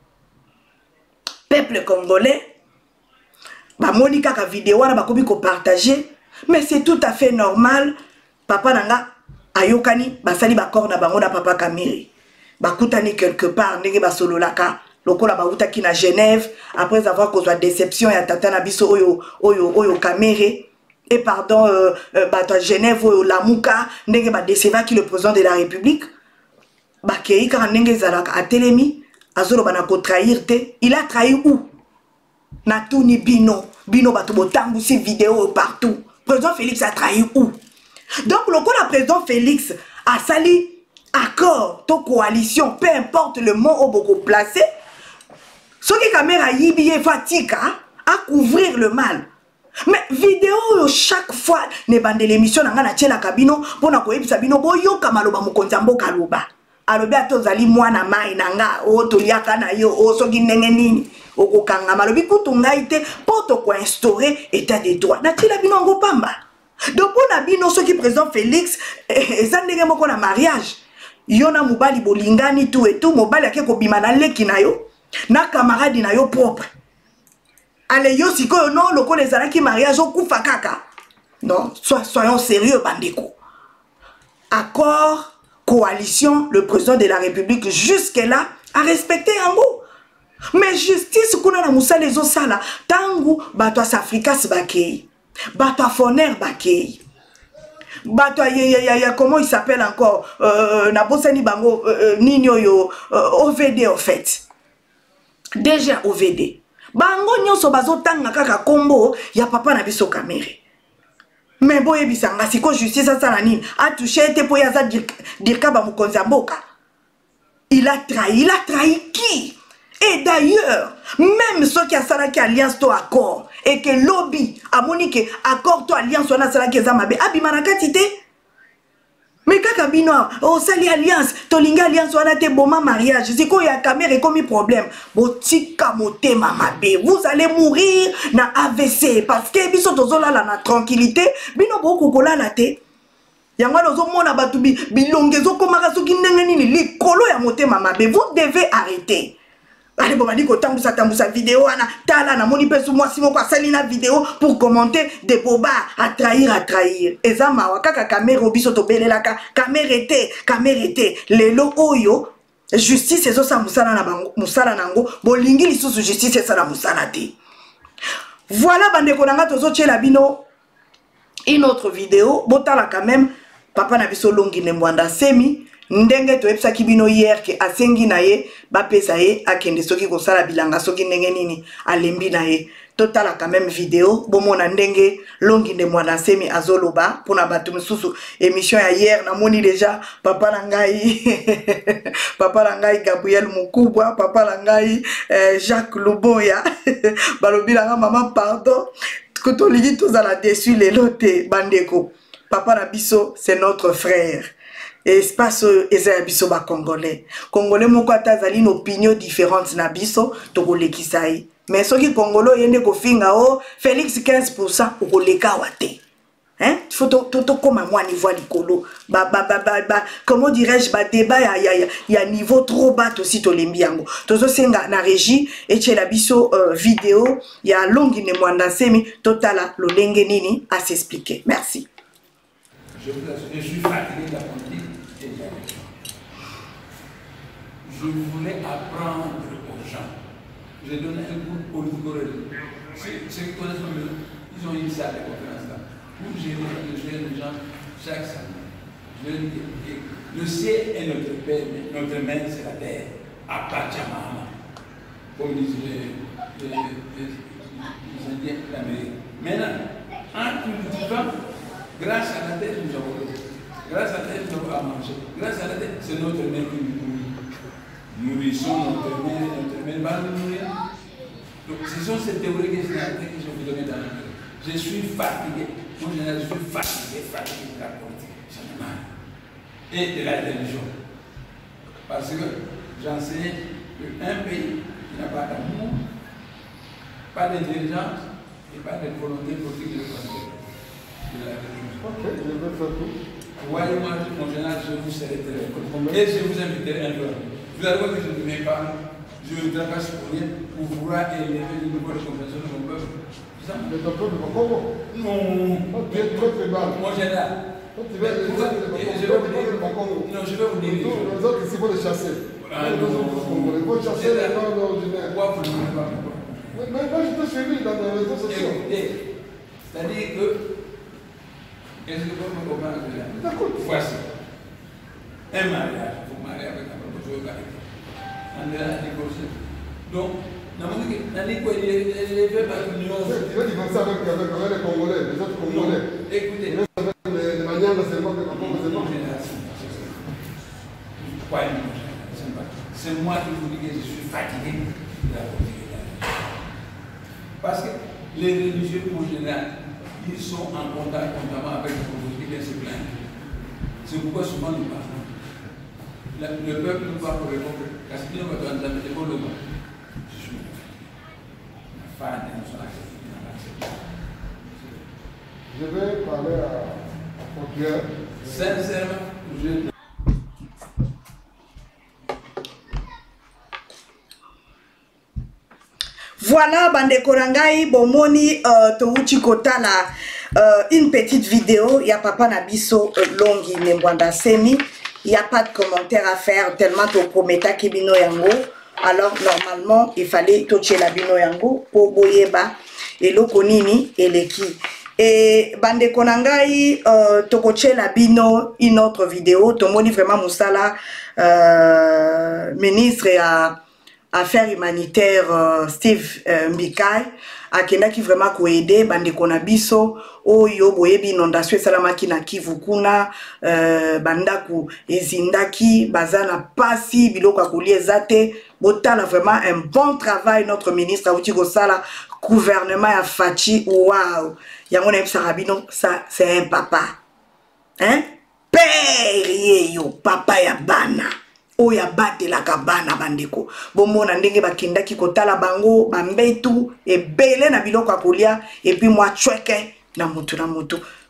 Peuple congolais, ba monika ka vidéo na ba kobi ko partager, mais c'est tout à fait normal. Papa nanga ayokani basali ba corps na bango na papa Kamere. Bakutani quelque part ndenge ba solo laka lokola ba utaki na Genève après avoir causé déception ya tata na biso oyo Kamere et pardon ba Genève oyo Lamuka ndenge ba déceva qui le président de la République ba kei ka ndenge zalaka atelemi azolo bana ko trahir te. Il a trahi où? Na tuni bino bato botangu si vidéo partout. Président Félix a trahi où? Donc le président Félix a sali accord, to coalition, peu importe le mot au beaucoup placé. Ce qui caméra yibiye fatika à couvrir le mal. Mais vidéo chaque fois ne bande l'émission na ngana tiela kabino pona ko yebisa bino boyo kamaloba mukonzambo kaloba. Alobi atozali mwana mai nanga o toliaka na yo o soki ndenge nini okokanga malobi kutunga ite poto ko instaurer état de droit. Na tiela bino ngo pamba. Donc on a bino soki président Félix eza ndenge moko na mariage. Yona mobali bolingani tout et tout mobali akeko bimana leki na yo na camarade na yo propre. Ale yo sikoyo non loko les alaki mariage okufa kaka. Non, soyons sérieux bandeko. Accord, coalition, le président de la République jusque là a respecté un mot. Mais justice kuna na musala les osala tangu bato Africa's bakei. Bato Foner bakei. Bato comment il s'appelle encore na bosani bango nini yo OVD en fait. Déjà OVD. Bango nyonso bazotanga kaka kombo ya papa na biso Kamere. Mais boye bisanga siko justice ça nini a touché te po ya za dirka ba mukonza mboka. Il a trahi qui? Et d'ailleurs, même ceux qui a salaki alliance to accord et que lobby a monique accord to alliance on a salaki zamabe abimanakati te. Mais kaka bino o sali alliance to linga alliance on a te boma mariage c'est quoi ya Kamere comme problème botika motema mabe vous allez mourir na AVC parce que biso tozola la na tranquillité bino boko kola la te. Yango ozomona batu bilongezo komaka soki ndenge nini likolo ya motema mabe. Vous devez arrêter. Allez, bon, dit que tambusa vidéo, ana tala na moni pesu moi si moko asali na vidéo pour commenter des bobards à trahir. Ezama wakaka caméra obiso to belelaka caméra était lelo oyo justice ezo sa musala na bango musala nango bolingi lisusu justice esa na musala te. Voilà bandeko nanga tozo tchela bino une autre vidéo botala quand même papa na biso longi ne mwanda semi ndenge to epsa kibino hier ke asengi na ye ba pesa ye akende soki ko sala bilanga soki ndenge nini alembi na ye totala quand même vidéo bomona ndenge longi ne mwana semi azoloba pona batu misusu émission ya hier na moni déjà papa na ngai papa na ngai Gabriel Mukubwa papa na ngai Jacques Luboya balobi na maman pardon que to ligi tozala dessus les loté bandeko papa na biso c'est notre frère. Espace eza biso ba congolais moko atazali une opinion différente na biso tokolekisai mais soki congolo yende ko finga o Félix 15% okoleka wate hein faut to comme moi niveau likolo comment dirais-je ba débat ya niveau trop bas aussi to lembiango tozo senga na régie et tchela biso vidéo ya longi ne mwanda semi totala lo lenge nini à s'expliquer. Merci. Je suis fatigué de la politique. Je voulais apprendre aux gens. J'ai donné un cours politico-religieux. Ceux qui connaissent mieux, ils ont initié à la conférence là. Où j'ai les gens chaque semaine. Je leur dis le ciel est notre père, mais notre main c'est la terre. À Pachamama. Comme disent les Indiens d'Amérique. Maintenant, en cultivant, grâce à la terre, nous avons l'eau. Grâce à la terre, nous avons à manger. Grâce à la terre, c'est notre main qui nous nourrit. Nourrissons notre main va nous nourrir. Donc, ce sont ces théories que je vous donne dans la vie. Je suis fatigué. Moi, je suis fatigué de la politique. J'en ai marre. Et de la religion. Parce que j'enseigne qu'un pays qui n'a pas d'amour, pas d'intelligence et pas de volonté politique de la religion. Ok, je vais faire tout. Voyez-moi, mon général, je vous serai très bien. Et je vous inviterai un jour. Vous allez voir que je ne viens pas, je ne tracasse pour rien, pour vouloir élever le niveau de compréhension de mon peuple. C'est ça? Mais ton peuple va comment? Non. Tu es très très mal. Mon général. Tu vas les Congo. Non, je vais vous dire. Les autres, ici, il faut les chasser. Il faut chasser les gens ordinaires. Pourquoi vous ne voulez pas? Mais moi, je t'ai suivi dans les réseaux sociaux. Écoutez, c'est-à-dire que, est-ce que vous me comprenez? D'accord. Voici. Un mariage, vous mariez avec un proposition de caractère. On est là à négocier. Donc, il est pas l'union. Tu vas divorcer avec les Congolais, les autres Congolais. Écoutez. Les manières de se moquer, c'est moi qui vous dis que je suis fatigué de la politique. Parce que les religieux, en général, ils sont en contact constamment avec les propositions qui viennent se plaindre. C'est pourquoi souvent nous parlons. Le peuple nous parle pour répondre. Parce qu'il nous va dans la météo, je suis fan de nous. Je vais parler à Pierre. Sincèrement, je... Voilà, bande korangai, bomoni, touchi kotala, une petite vidéo, il y a papa Nabiso longi Nembwanda Semi, il n'y a pas de commentaire à faire, tellement tu promets Kibino Yango, alors normalement, il fallait toucher la Bino Yango, pour Boyeba, et l'Okonini, et l'Eki. Et bande konangai, tokoche la Bino, une autre vidéo, tomoni vraiment Moussala, ministre et à affaires humanitaires Steve Mbikai akendaki vraiment ko aider bande konabiso oyo boyebi inondation salamaki na Kivu kuna bandaku ezindaki bazana pasi biloko akolia zate botala vraiment un bon travail notre ministre Auti Gosala gouvernement ya Fachi wow yango na Sarabino ça c'est un papa hein père yo papa ya bana oya bate la kabana bandeko bomona ndenge bakindaki kotala bango bambetu ebele na biloko akolia et puis moi chweke na mutu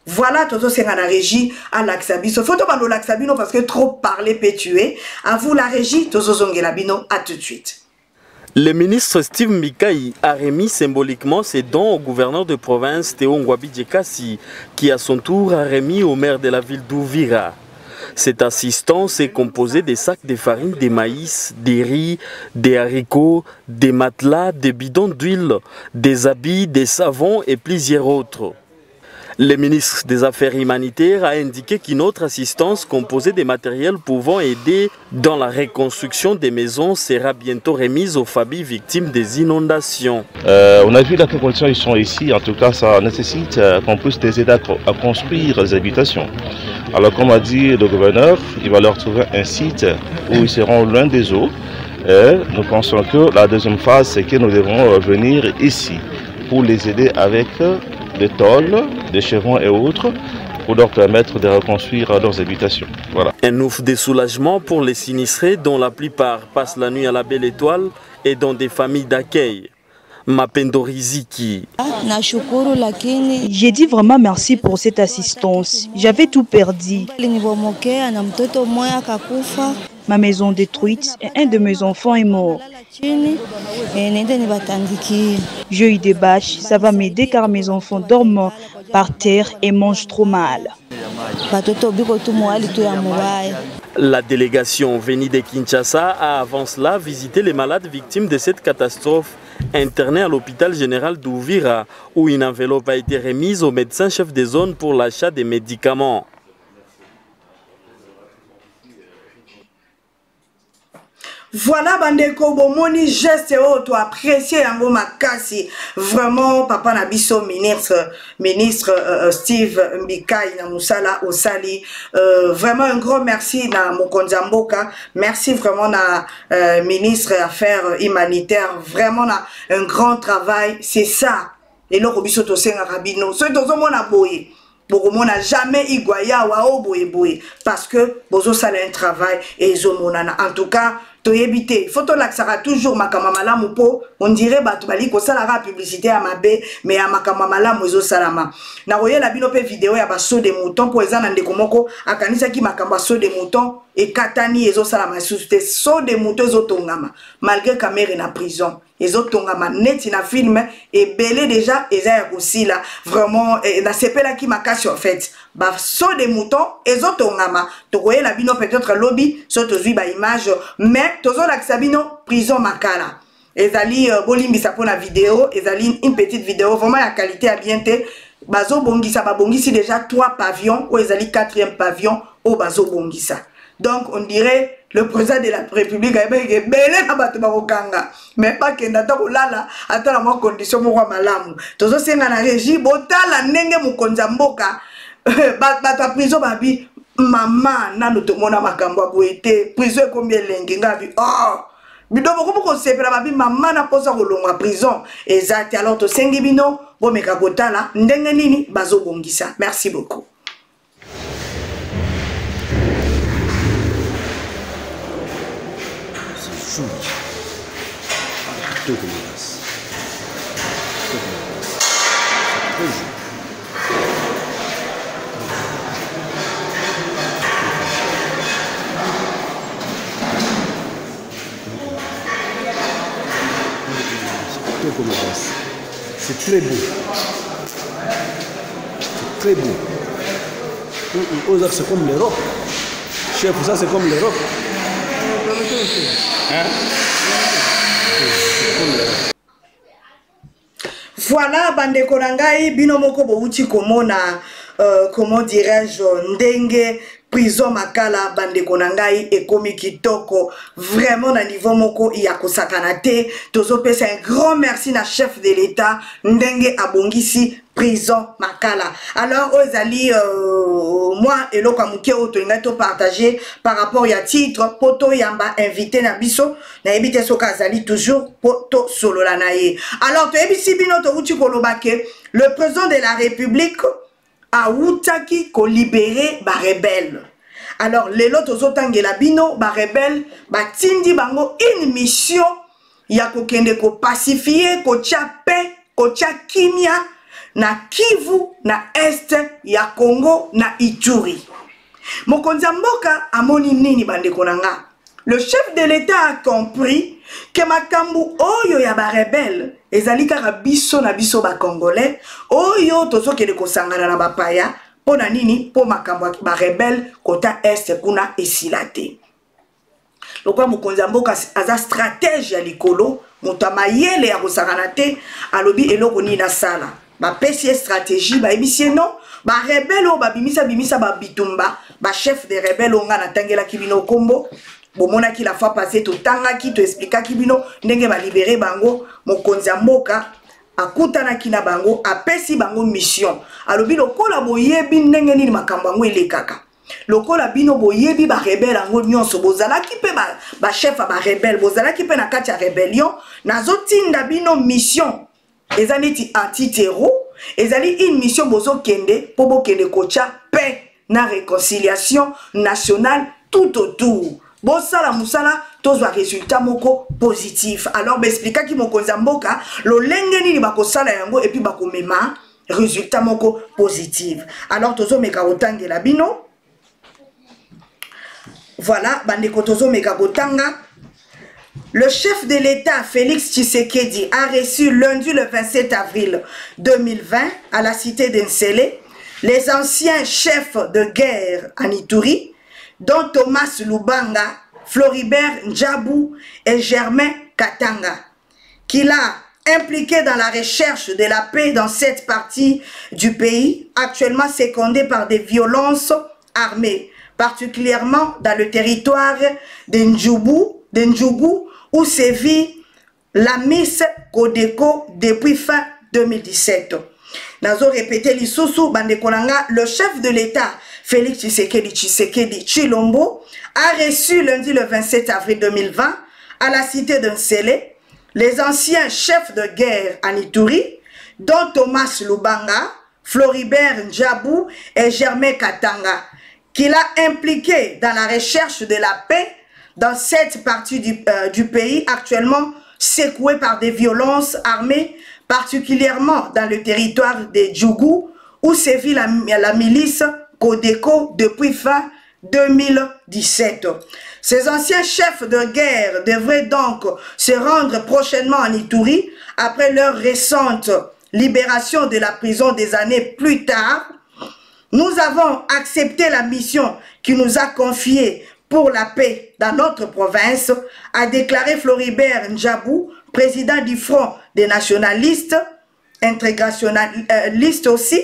Voilà, Tozo c'est la régie à l'Axabino. Faut pas l'Axabino parce que trop parler peut tuer. À vous la régie, Tozo Zongelabino, à tout de suite. Le ministre Steve Mbikai a remis symboliquement ses dons au gouverneur de province Théo Ngwabi Djekasi, qui à son tour a remis au maire de la ville d'Ouvira. Cette assistance est composée des sacs de farine, des maïs, des riz, des haricots, des matelas, des bidons d'huile, des habits, des savons et plusieurs autres. Le ministre des Affaires humanitaires a indiqué qu'une autre assistance composée des matériels pouvant aider dans la reconstruction des maisons sera bientôt remise aux familles victimes des inondations. On a vu dans quelles conditions ils sont ici. En tout cas, ça nécessite qu'on puisse les aider à construire les habitations. Alors, comme a dit le gouverneur, il va leur trouver un site où ils seront loin des eaux. Et nous pensons que la deuxième phase, c'est que nous devons venir ici pour les aider avec des tôles, des chevrons et autres, pour leur permettre de reconstruire leurs habitations. Voilà. Un ouf de soulagement pour les sinistrés dont la plupart passent la nuit à la Belle Étoile et dans des familles d'accueil. Mapendo Riziki. J'ai dit vraiment merci pour cette assistance. J'avais tout perdu. Ma maison détruite et un de mes enfants est mort. J'ai eu des bâches, ça va m'aider car mes enfants dorment par terre et mangent trop mal. La délégation venue de Kinshasa a avant cela visité les malades victimes de cette catastrophe internés à l'hôpital général d'Ouvira où une enveloppe a été remise au médecin chef de zone pour l'achat des médicaments. Voilà, bandeko, bomoni geste to apprécier yango makasi. Vraiment, papa Nabiso, ministre Steve Mbikai na Moussala Osali. Vraiment un grand merci na Mokonzamboka. Merci vraiment na ministre Affaires humanitaires. Vraiment na un grand travail. C'est ça. Et là, Robiso Tosenga Rabino. Ce dozo mona boye. Beaucoup n'a jamais iguaya wa boye parce que bozo sale un travail et zo monana. En tout cas, to éviter. Faut que ça toujours makamamala mupo. On dirait batubali ko sala la publicité à mabe mais à makamamala mozo salama. Na roye la binope vidéo ya baso de mouton pour ezana ndeko moko akanisa ki makamba so de mouton et katani ezo salama susute so de mouton ezo tongama malgré caméra na prison. Ezo tongama net na film et belé déjà eza ya kosila vraiment na sepela ki makasi en fait. Ba so de mouton ezo tongama to roye la bino peut-être lobby so to zui ba image mais tozo la sabino prison makala. Ezali bolimbisa pour la vidéo, ezali une petite vidéo vraiment la qualité à bien te. Bazo bongisa ba bongisi déjà 3 pavillons ou ezali 4e pavillon au bazo bongisa. Donc on dirait le président de la République a belé na bato bakokanga mais pas que ndata kolala ata la mo condition mo malamu. Tozo senga na régie botala ndenge mukonza mboka bato prison babi mama nano to mona makambo boete prison combien lengi ngabi oh bidobo ko ko sepela babi mama na posa kolongwa prison exact alors to sengi bino bo meka kotala ndenge nini bazo bongisa. Merci beaucoup. C'est très beau. C'est très beau. C'est comme l'Europe. Chef, ça c'est comme l'Europe. Voilà, bande konangai binomoko bouti komona comment dirais-je ndenge prison makala bande konangai et komi kitoko vraiment na niveau moko ya kosakana te tozo pesa un grand merci na chef de l'état ndenge abongisi prison makala. Alors ozali moi et loko amuke oto ngato partager par rapport ya titre poto yamba invité na biso na ebite soka azali toujours poto solo la naye. Alors to ebisi bino to uti kolobake le président de la République a outaki ko libérer ba rebelle. Alors les lotos otangela bino ba rebelle ba tindi bango une mission ya ko kende ko pacifier ko tia paix ko tia kimia na Kivu na Est ya Congo na Ituri. Mokonzi mboka amoni nini bandeko nanga? Le chef de l'État a compris que makambu oyo ya ba rebelle ezali kaka biso na biso ba congolais oyo tozokende kosangana na bapaya pona nini po makambu ba rebelle kota Est kuna esilate. Lokwa mokonzi mboka aza stratège ya likolo moto mayele ya kosangana te alobi eloko ni na sala ba pesi stratégie ba ebisie non ba rebelle o ba bimisa ba bitumba ba chef de rebelle onga na tangela kibino kombo bomona ki la fois passée to tanga ki to expliquer kibino ndenge ba libérer bango mokonzi mboka akutana kina bango apesi bango mission alobi lokola boyebi ndenge nini makambo ngo elekaka lokola bino boyebi ba rebelle ngo nyonso bozala ki pe ba chef ba rebelle bozala ki pe na kati ya rébellion nazotinda bino mission ezali anti-terror ezali une mission bozo kende po bokende kocha paix na réconciliation nationale tout autour bosala musala tozwa résultat moko positif alors expliquer ki mokonzi mboka lo lenge nini bakosala yango et puis bakomema résultat moko positif alors tozo meka otangela bino voilà bandeko tozo meka kotanga. Le chef de l'État, Félix Tshisekedi, a reçu lundi le 27 avril 2020 à la cité d'Ensele les anciens chefs de guerre en Ituri, dont Thomas Lubanga, Floribert Ndjabou et Germain Katanga, qu'il a impliqué dans la recherche de la paix dans cette partie du pays, actuellement secondée par des violences armées, particulièrement dans le territoire de Ndjougou, où sévit la Miss Codeco depuis fin 2017. Nazo répété l'Issoussou Bandekolanga, le chef de l'État, Félix Tshisekedi Tshilombo, a reçu lundi le 27 avril 2020 à la cité d'Nsele les anciens chefs de guerre en Ituri, dont Thomas Lubanga, Floribert Ndjabou et Germain Katanga, qu'il a impliqué dans la recherche de la paix dans cette partie du pays actuellement secouée par des violences armées, particulièrement dans le territoire de Djougou, où sévit la milice Codeco depuis fin 2017. Ces anciens chefs de guerre devraient donc se rendre prochainement en Ituri après leur récente libération de la prison des années plus tard. Nous avons accepté la mission qui nous a confiée pour la paix dans notre province, a déclaré Floribert Ndjabou, président du Front des nationalistes, intégrationnalistes aussi,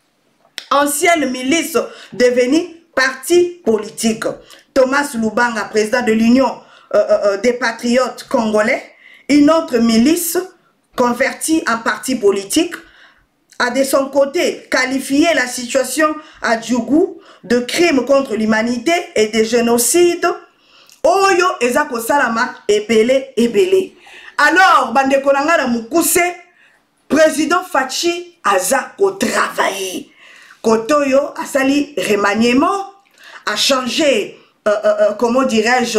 ancienne milice devenue parti politique. Thomas Lubanga, président de l'Union des patriotes congolais, une autre milice convertie en parti politique, a de son côté qualifié la situation à Djougou de crimes contre l'humanité et de génocide. Oyo ezako salama ebele. Alors, bande konanga na mukuse, président Fachi aza ko travailler. Kotoyo a sali remaniement, a changé, comment dirais-je,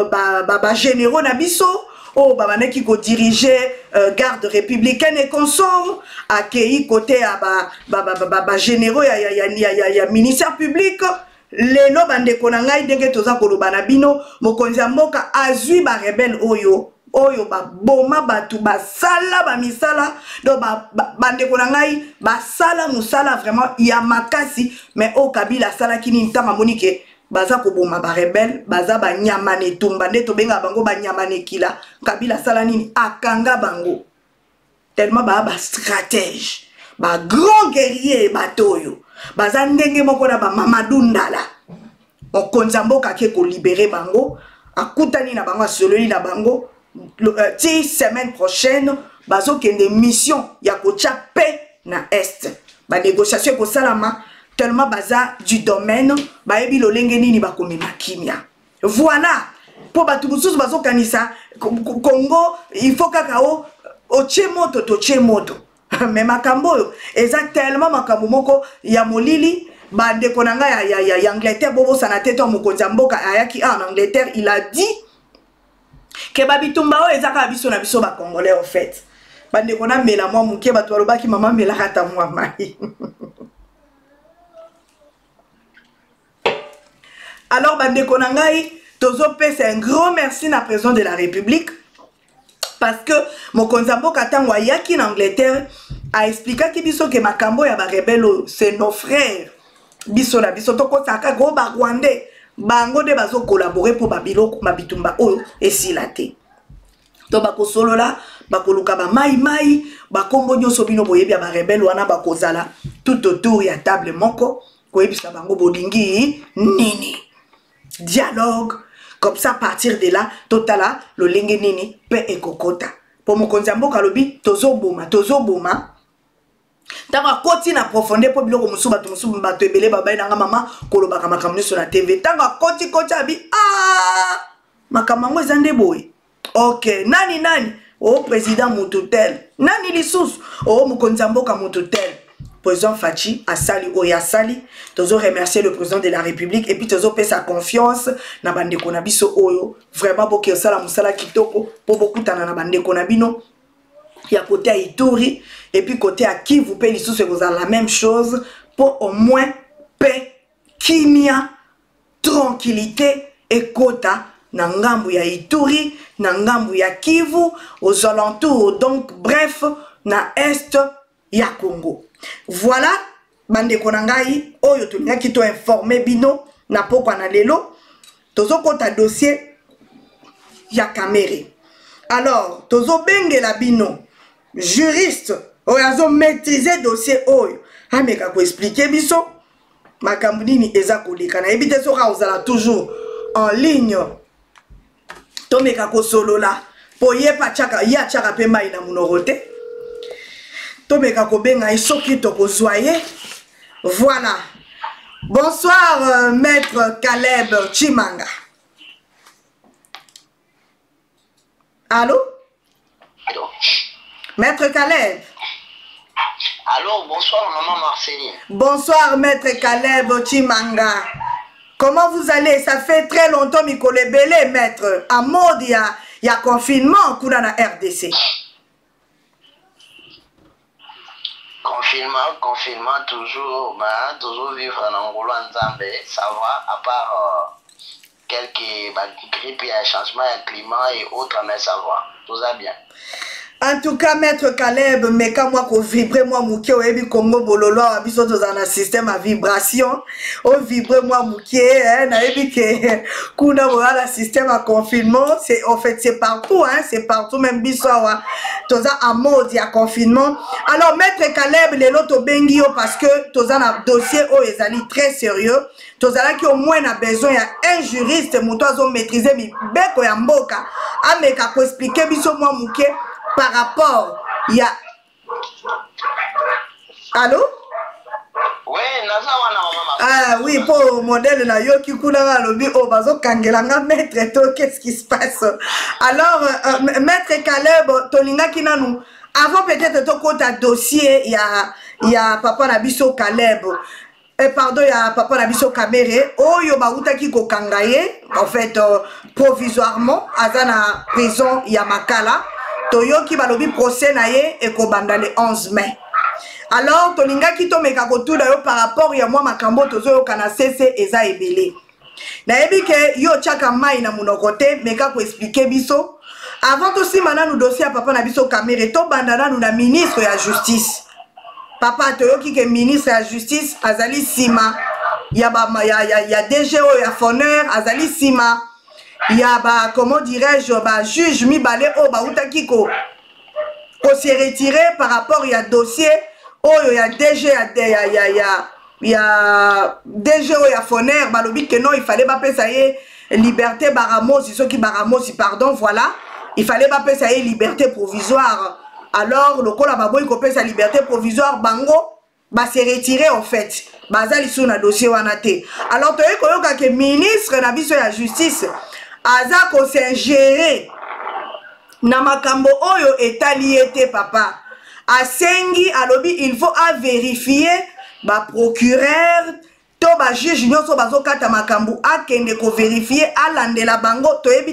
généraux nabiso. Oh, babane qui ko diriger garde républicaine et consort, accueilli côté à généraux ya ministère public. Les no bande konanga idenge toza kolobana bino mokonzi mboka azui ba rebelle oyo ba boma batu ba sala ba misala do bande konanga ba sala musala vraiment ya makasi mais o Kabila sala kini ntama monike baza ko boma ba rebelle baza ba nyama ne tumba ndeto benga bango ba nyama ne kila Kabila sala nini akanga bango tellement ba stratège ba grand guerrier batoyo baza ndenge moko na ba Mamadou Ndala mokonzi mboka ke ko libérer bango akutani na bango sololi na bango ti semaine prochaine bazo kende mission ya kocha paix na est ba négociation ko salama tellement baza du domaine ba yebi lolenge nini ba komema kimia voilà po batu mususu bazo kanisa Congo il faut kakao oche moto to che moto mais makambo eza tellement makambo moko ya molili bande konanga ya Angleterre bobo sanate to mokonzi mboka ayaki en Angleterre il a dit que babitumba o ezaka biso na biso ba congolais en fait bande kona mela mwa muke bato balobaki mama mela kata mwa mai. Alors bande kona ngai tozo pesa un grand merci na président de la République parce que mokonzi mboka tango ayaki en Angleterre a expliqué que biso ke makambo ya ba rebelle c'est nos frères biso na biso toko saka go ba Rwandais bango de bazo collaborer pour babiloko mabitumba oyo esilate to bako solola bakoluka ba mai bakombo nyoso bino boyebi ya ba rebelle wana bakozala tout autour ya table moko koyebisa bango bolingi nini dialogue comme ça à partir de là totala lo lenge nini pe ekokota pour mokonzi mboka lobi tozo boma tanga koti na profondeur po biloko musuba to musuba bato ebele babai nanga mama kolobaka makambo sur la TV tanga koti abi makamango ezande boy. OK nani oh président Mututel nani lisusu oh mokonzi mboka Mututel président Fachi asali oyasali tozo remercier le président de la République et puis tozo paie sa confiance na bande kona biso oyo vraiment boke sala musala kitoko po beaucoup tana na bande kona bino ya côté à Ituri et puis côté à Kivu pe lisusu vous avez la même chose pour au moins paix kimia tranquillité et kota na ngambu ya Ituri na ngambu ya Kivu aux alentours donc bref na est ya Congo. Voilà bande konangai oyo tunia kito informé bino na poko na lelo tozo kota dossier ya Kamere. Alors tozo bengela bino juriste oyazo maîtriser dossier oyo ameka ko expliquer biso makambo nini eza koleka na ebite soka ozala toujours en ligne tomeka ko solola po yepa chaka ya chaka pe mai na munorote. Voilà. Bonsoir, maître Caleb Chimanga. Allô? Allô? Maître Caleb. Allô, bonsoir, maman Marceline. Bonsoir, maître Caleb Chimanga. Comment vous allez? Ça fait très longtemps, Mikole Belé, maître. À mode, il y a confinement, coup dans la RDC. Confinement, toujours vivre en Angola, en Zambie, ça va, à part quelques grippes, il y a un changement de climat et autres, mais ça va, tout va bien. En tout cas, maître Caleb, mais quand moi qu'on vibre moi mouké au ebi Congo bololo abiso dans un système à vibration, on vibre moi mouké na ebi que kuna voilà système à confinement, c'est en fait c'est partout c'est partout même bisoa toza en mode ya confinement. Alors maître Caleb les loto bengio parce que toza na dossier o ezali très sérieux. Tozala qui au moins a besoin ya un juriste mutozo maîtriser mi beko ya mboka ameka ko expliquer biso moi mouké par rapport, il y a... Allô? Oui, ah oui, pour modèle na yo qui coule à l'obi, oh, bazo kangelanga maître, qu'est-ce qui se passe? Alors, maître Caleb, tolinga kinanu, avant peut-être ton compte à dossier, il y a papa Nabiso Caleb. Pardon, il y a papa Nabiso Kamere. Oh, yo bauta ki ko kangaye, en fait, provisoirement, azana prison, il y a Makala. Toyo ki balobi procès na ye et ko banda le 11 mai. Alors tolinga ki to meka ko tout d'ailleurs par rapport ya moi makambo tozo yo kana cesse eza ebele. Na yebi ke yo chaka mai na munokote meka ko expliquer biso avant to simana nous dossier à papa na biso Kamere to banda na nous na ministre ya justice. Papa toyo ki ke ministre ya justice azali sima ya ba ya DGO ya Fonner azali sima. Il y a, comment dirais-je, juge Mibale, outaki ko s'est retiré par rapport à dossier, il y a DG, il y a DG, il y a Fonner, balobi que non, il fallait pas payer ça y est, liberté Baramos, ceux qui Baramos, pardon, voilà, il fallait pas payer ça y est, liberté provisoire. Alors, le col à Babo, il copie sa liberté provisoire, bango, s'est retiré en fait. Bazali sous na dossier wanate. Alors, tu vois que le ministre n'a pas la justice. Azako s'ingérer na makambo oyo etaliete papa asengi alobi il faut à vérifier ba procureur to ba juge nyonso bazokata makambo akende ko vérifier alandela bango to ebite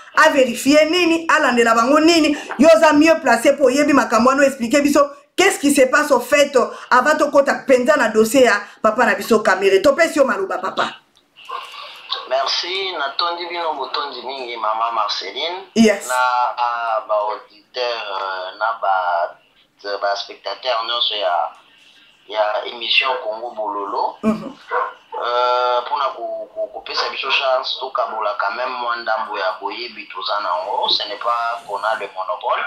a vérifier nini, a landela bango nini, yoza mieux placé pour yebi makambo no expliquer biso qu'est-ce qui se passe au fait avant de kota penza na dossier ya papa na biso Caméré. Topesi yo maluba papa. Merci, natondi bino botondi mingi maman Marceline. Yes. Na ba auditeur na ba spectateur nyonso ya émission Congo Bololo. Pona kopesa biso chance to kabola quand même moi ndambo ya boyebi tozana ngo, ce n'est pas qu'on a le monopole.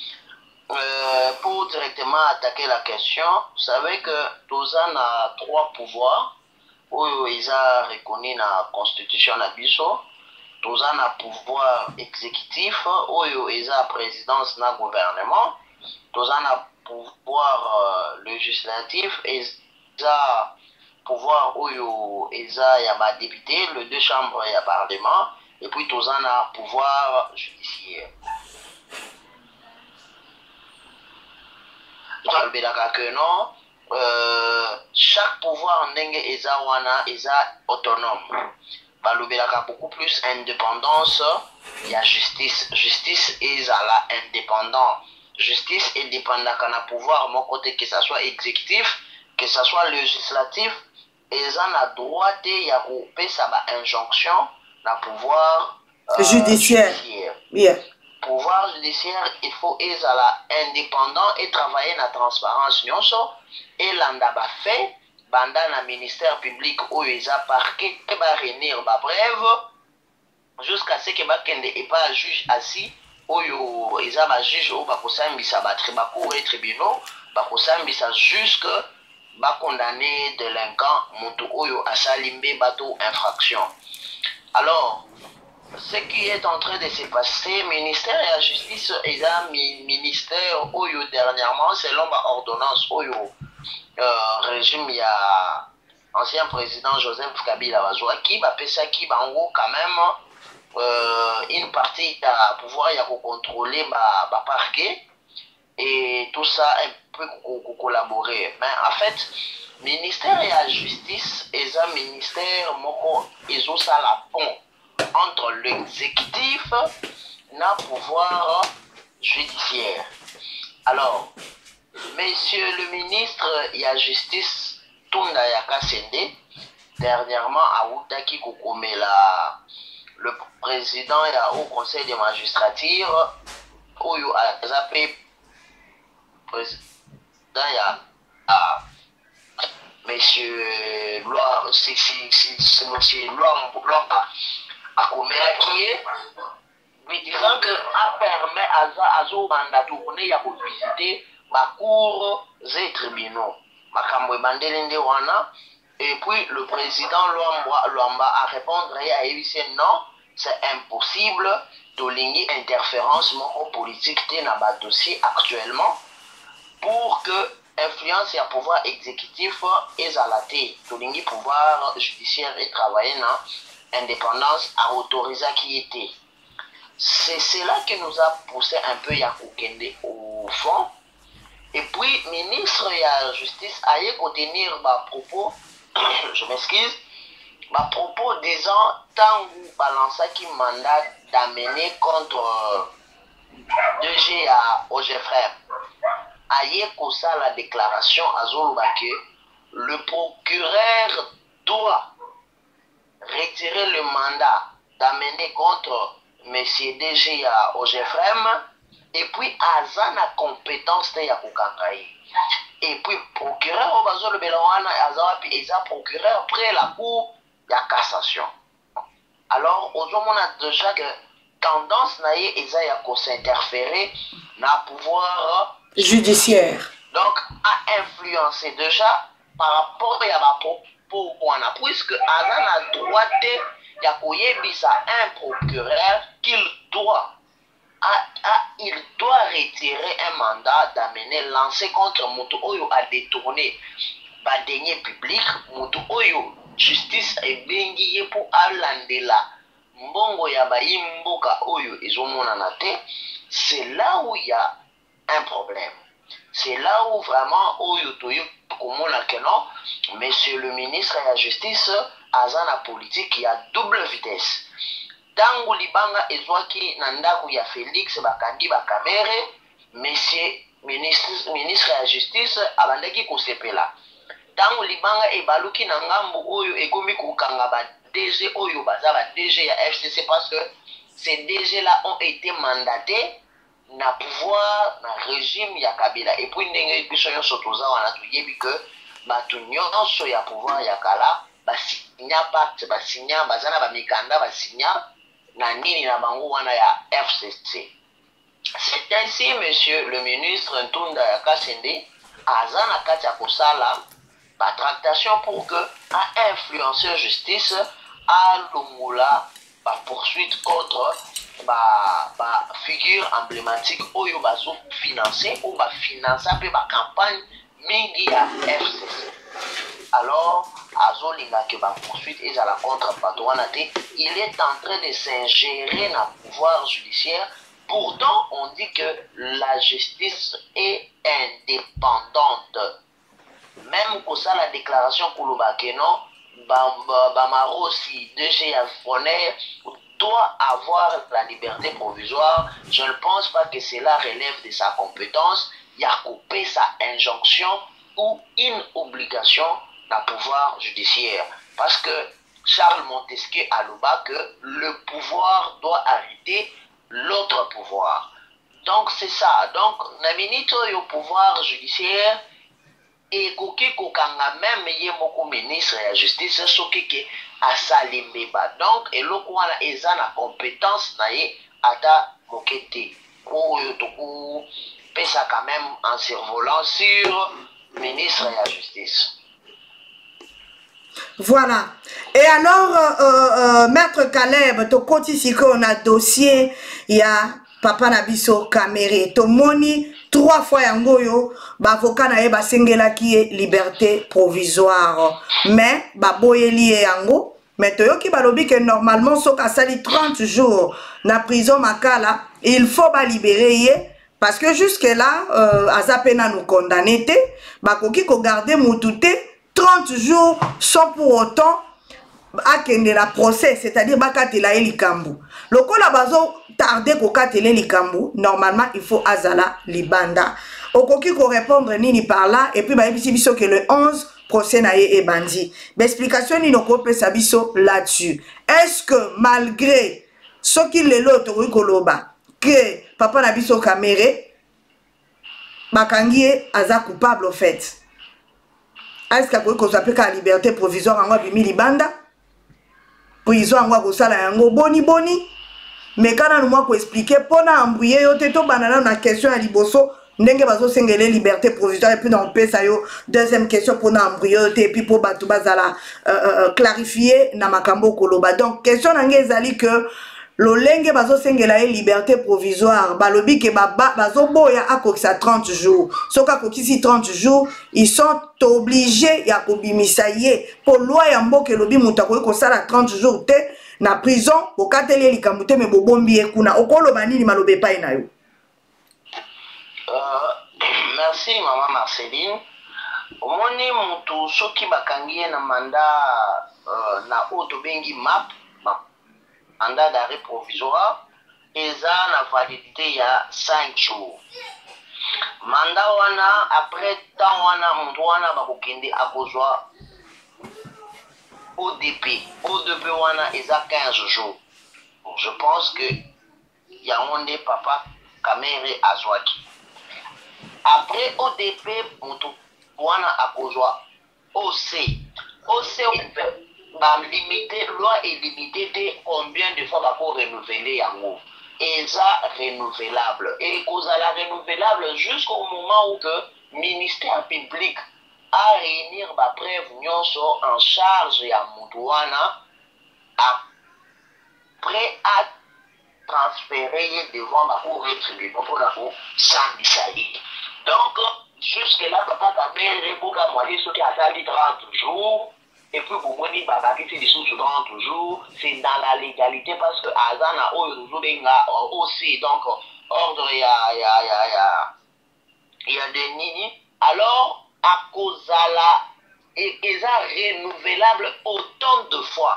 Pour directement attaquer la question, vous savez que Tozan a 3 pouvoirs. Oyo isa reconnu na constitution na biso. Tozan a pouvoir exécutif, oyo isa présidence na gouvernement. Tozan a pouvoir législatif, isa pouvoir oyo isa ya ba député, le 2 chambres ya parlement, et puis Tozan a pouvoir judiciaire. Que non, chaque pouvoir ndenge eza wana eza autonome. Balobelaka beaucoup plus indépendance, il y a justice. Justice est à la indépendant. Justice est dépendant kana pouvoir mon côté, que ça soit exécutif, que ça soit législatif, eza na droit te ya kopesa ba injonction na pouvoir judiciaire. Yeah. Pouvoir judiciaire, il faut être indépendant et travailler dans la transparence. Et l'andaba fait, pendant le ministère public où ils ont parqué, et va réunir ma brève jusqu'à ce que bakende et pas juge assis où ils ont juge où bakosambisa ba cour et tribunaux bakosambisa jusque ba condamné délinquant moto oyo asalimbe bateau infraction. Alors ce qui est en train de se passer, ministère de la justice et un ministère oyo dernièrement selon ma ordonnance oyo régime il y a ancien président Joseph Kabila bazwa qui va pesa qui bango quand même une partie à pouvoir y a contrôler ba parquet et tout ça un peu collaborer. Mais en fait ministère de la justice et un ministère moko ezo ça la pont entre l'exécutif et le pouvoir judiciaire. Alors, monsieur le ministre, il y a justice, Tunda Yakasende, dernièrement à Outaki Kokomela, le président au conseil de magistrature, où il a zappé président, il y a monsieur Loire, c'est monsieur Loire, à Komeraki, lui disant que a permis à Azo Bandatourné à visiter ma cour et tribunaux. Makambo Bandelinde Wana. Et puis le président Luamba a répondu à Evicé non, c'est impossible de lier interférence politique dans le dossier actuellement pour que influence et pouvoir exécutif et à la tête, de lier pouvoir judiciaire et travailler dans indépendance à autoriser qui était. C'est cela qui nous a poussé un peu à Koukende au fond. Et puis, ministre de la Justice a eu à tenir ma propos, je m'excuse, ma propos disant tant vous balancez qui mandat d'amener contre DG à OGFRM. A eu à la déclaration à Zolobake, le procureur doit retirer le mandat d'amener contre M. DG à OGFRM et puis à la compétence de Yakukangaï. Et puis procureur au bazo le Belawana et procureur après la cour de cassation. Alors aujourd'hui on a déjà que tendance naïe et s'interférer dans le pouvoir judiciaire. Donc à influencer déjà par rapport à ma propos puisque Azan a droit de un procureur qu'il doit il doit retirer un mandat d'amener lancé contre Moto Oyo à détourner les deniers publics. Moto Oyo justice est bengi pour alandela mbongo ya baimboka Oyo ezomonanate. C'est là où il y a un problème. C'est là où vraiment Oyo Toyo komona que non, monsieur le ministre de la justice, Azan la politique, il y a double vitesse. tango libanga ezwaki na ndako ya Félix bakandi bakamere, monsieur ministre ya justice abandaki kosepela. Tango libanga ebaluki na ngambo oyo ekomi kokanga ba DG oyo baza ba DG ya FCC, parce que ces DG là ont été mandatés na pouvoir na régime ya Kabila. Et puis ndenge biso nyonso toza wana toyebi que bato nyonso ya pouvoir ya kala basinya pacte, basinya bazana bamikanda basinya na nini na bango wana ya FCC. C'est ainsi, monsieur le ministre Ntunda ya Kasende aza na kati ya kosala ba tractation pour que un influenceur justice a longola ba poursuite contre ba figure emblématique oyo bazo financer ou ba financer pe ba campagne mingi ya FCC. Alors azolinga que ba poursuite ezala contre patouana te, il est en train de s'ingérer dans le pouvoir judiciaire. Pourtant on dit que la justice est indépendante. Même pour ça, la déclaration Kouloubakeno, Bamarosi, DG Afoner, doit avoir la liberté provisoire. Je ne pense pas que cela relève de sa compétence. Il y a coupé sa injonction ou une obligation d'un pouvoir judiciaire. Parce que Charles Montesquieu a louba que le pouvoir doit arrêter l'autre pouvoir. Donc c'est ça. Donc, naminito au pouvoir judiciaire, et koki kokanga même ye moko ministre ya justice soki ke asalimbeba. Donc eloko wana eza na compétence na ye ata mokete oyo toku pesa quand même en survolant sur ministre ya justice. Voilà. Et alors maître Caleb tokoti siko na dossier ya papa na biso Kamere tomoni 3 fois yangoyo bavoka na ye basengelaki ye liberté provisoire, mais baboyeli ye yango. Mais toyoki balobi que normalement soki asali 30 jours na prison makala il faut ba libérer ye, parce que jusque là aza pena nous condamner te bakoki ko garder mutu te 30 jours sans pour autant akende la procès, c'est-à-dire bakatela ye likambo. Lokola bazo tarder ko katele likambo, normalement il faut azala libanda. Okoki ko répondre nini par là, et puis ba yebisi biso que le 11 procès na ye ebandi. L'explication ni noko pesa biso là-dessus. Est-ce que malgré ce qu'il le lot koloba que papa na biso Kamere bakangie aza coupable au fait, est-ce que ko s'appelle la liberté provisoire en bimi libanda prison en ko sala yango boni mais quand nous moi ko expliquer pona embrouiller yo te to banana na question ya liboso ndenge bazo sengele liberté provisoire, et puis on peut ça yo deuxième question pona embrouiller te, et puis pour batu bazala clarifier na makambo koloba. Donc question nange ezali que lolenge bazo sengela ye liberté provisoire balobi ke bazo boya akokisa 30 jours. Soka kokisi 30 jours, ils sont obligés ya kobimisa ye pour loi ya mboka lobi muta ko sala 30 jours te na prison bokateli likambo te me bobombi ye kuna okoloba nini malobe pa na yo. Merci maman Marceline. Omoni mutu soki bakangi na mandat na auto bengi map mandat d'arrêt provisoire eza na validité ya 5 jours. Mandat wana après temps wana mutu wana bakokende akozwa ODP wana eza 15 jours. Je pense que yangonde papa Kamere azwaki. Après ODP mutu wana akozwa OC limité, loi est limitée combien de fois va renouveler yango. Et ça renouvelable. Et cause à la renouvelable jusqu'au moment où le ministère public a réunir ma preuve en charge ya Moudouana après à transférer devant ma cour tribunal pour la cour sans Bissaï. Donc jusque là papa Kamere boka moitié ce qui a sali 30 jours. Et puis pour moi, c'est des sous 30 jours, c'est dans la légalité parce que Azana aussi, donc ordre il y a des nini. Alors, à cause de la, et ça renouvelable autant de fois.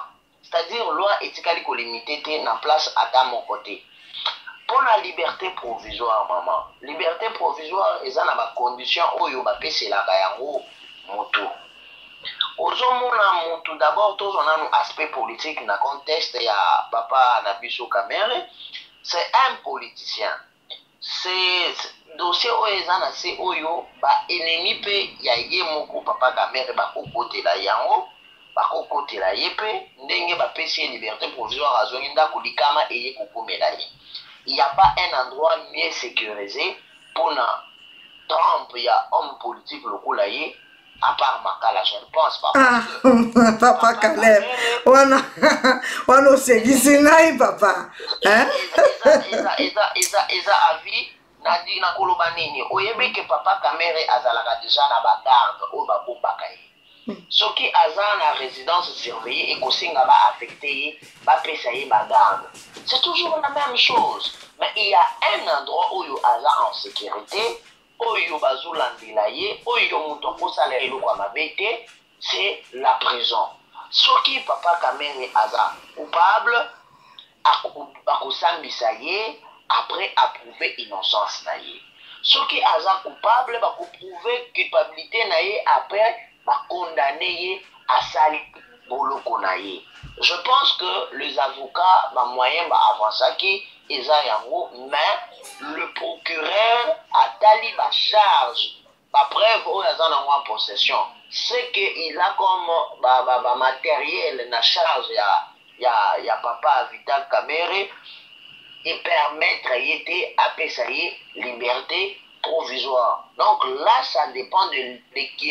c'est-à-dire loi etikali ko limité na place à mon côté. Pour la liberté provisoire, maman, liberté provisoire eza na ba condition oyo ba pesela ka yango moto. Ozomona moto d'abord tous on a un aspect politique na contexte ya papa na biso Kamere, c'est un politicien. C'est dossier oyo eza na se oyo ba ennemi pe ya ye moko papa Kamere ba kokotela yango, ba kokotela ye pe ndenge ba pesi liberté provisoire azongi ndako likama eye kokomela ye. Il n'y a pas un endroit mieux sécurisé pour na Trump, il y a homme politique local à part Makala, je ne pense pas. Ah, papa Caleb, on a aussi dit papa. Hein? Eza avis, Nadi na kolobanini, oyebe que papa Kamere azalaka déjà na bagarde, ou babomba kaye. Ce qui a na résidence surveillée et kosinga ba affecté, ba pesaye bagarde. C'est toujours la même chose. Mais il y a un endroit où il y a en sécurité, où il y a bazulandilaye, où il y a moutoko salero kwa mabete, c'est la prison. Ce qui papa Kamere aza coupable, a kosambisaye, après approuver innocence naye. Ce qui aza coupable, va prouver culpabilité naye, après va condamner à sali boloko naye. Je pense que les avocats, ma moyen va avancer qui mais le procureur a tali ma charge, ma preuve où il en possession. C'est qu'il a comme matériel na charge ya papa Vital Kamere et permettre y à payer liberté provisoire. Donc là, ça dépend de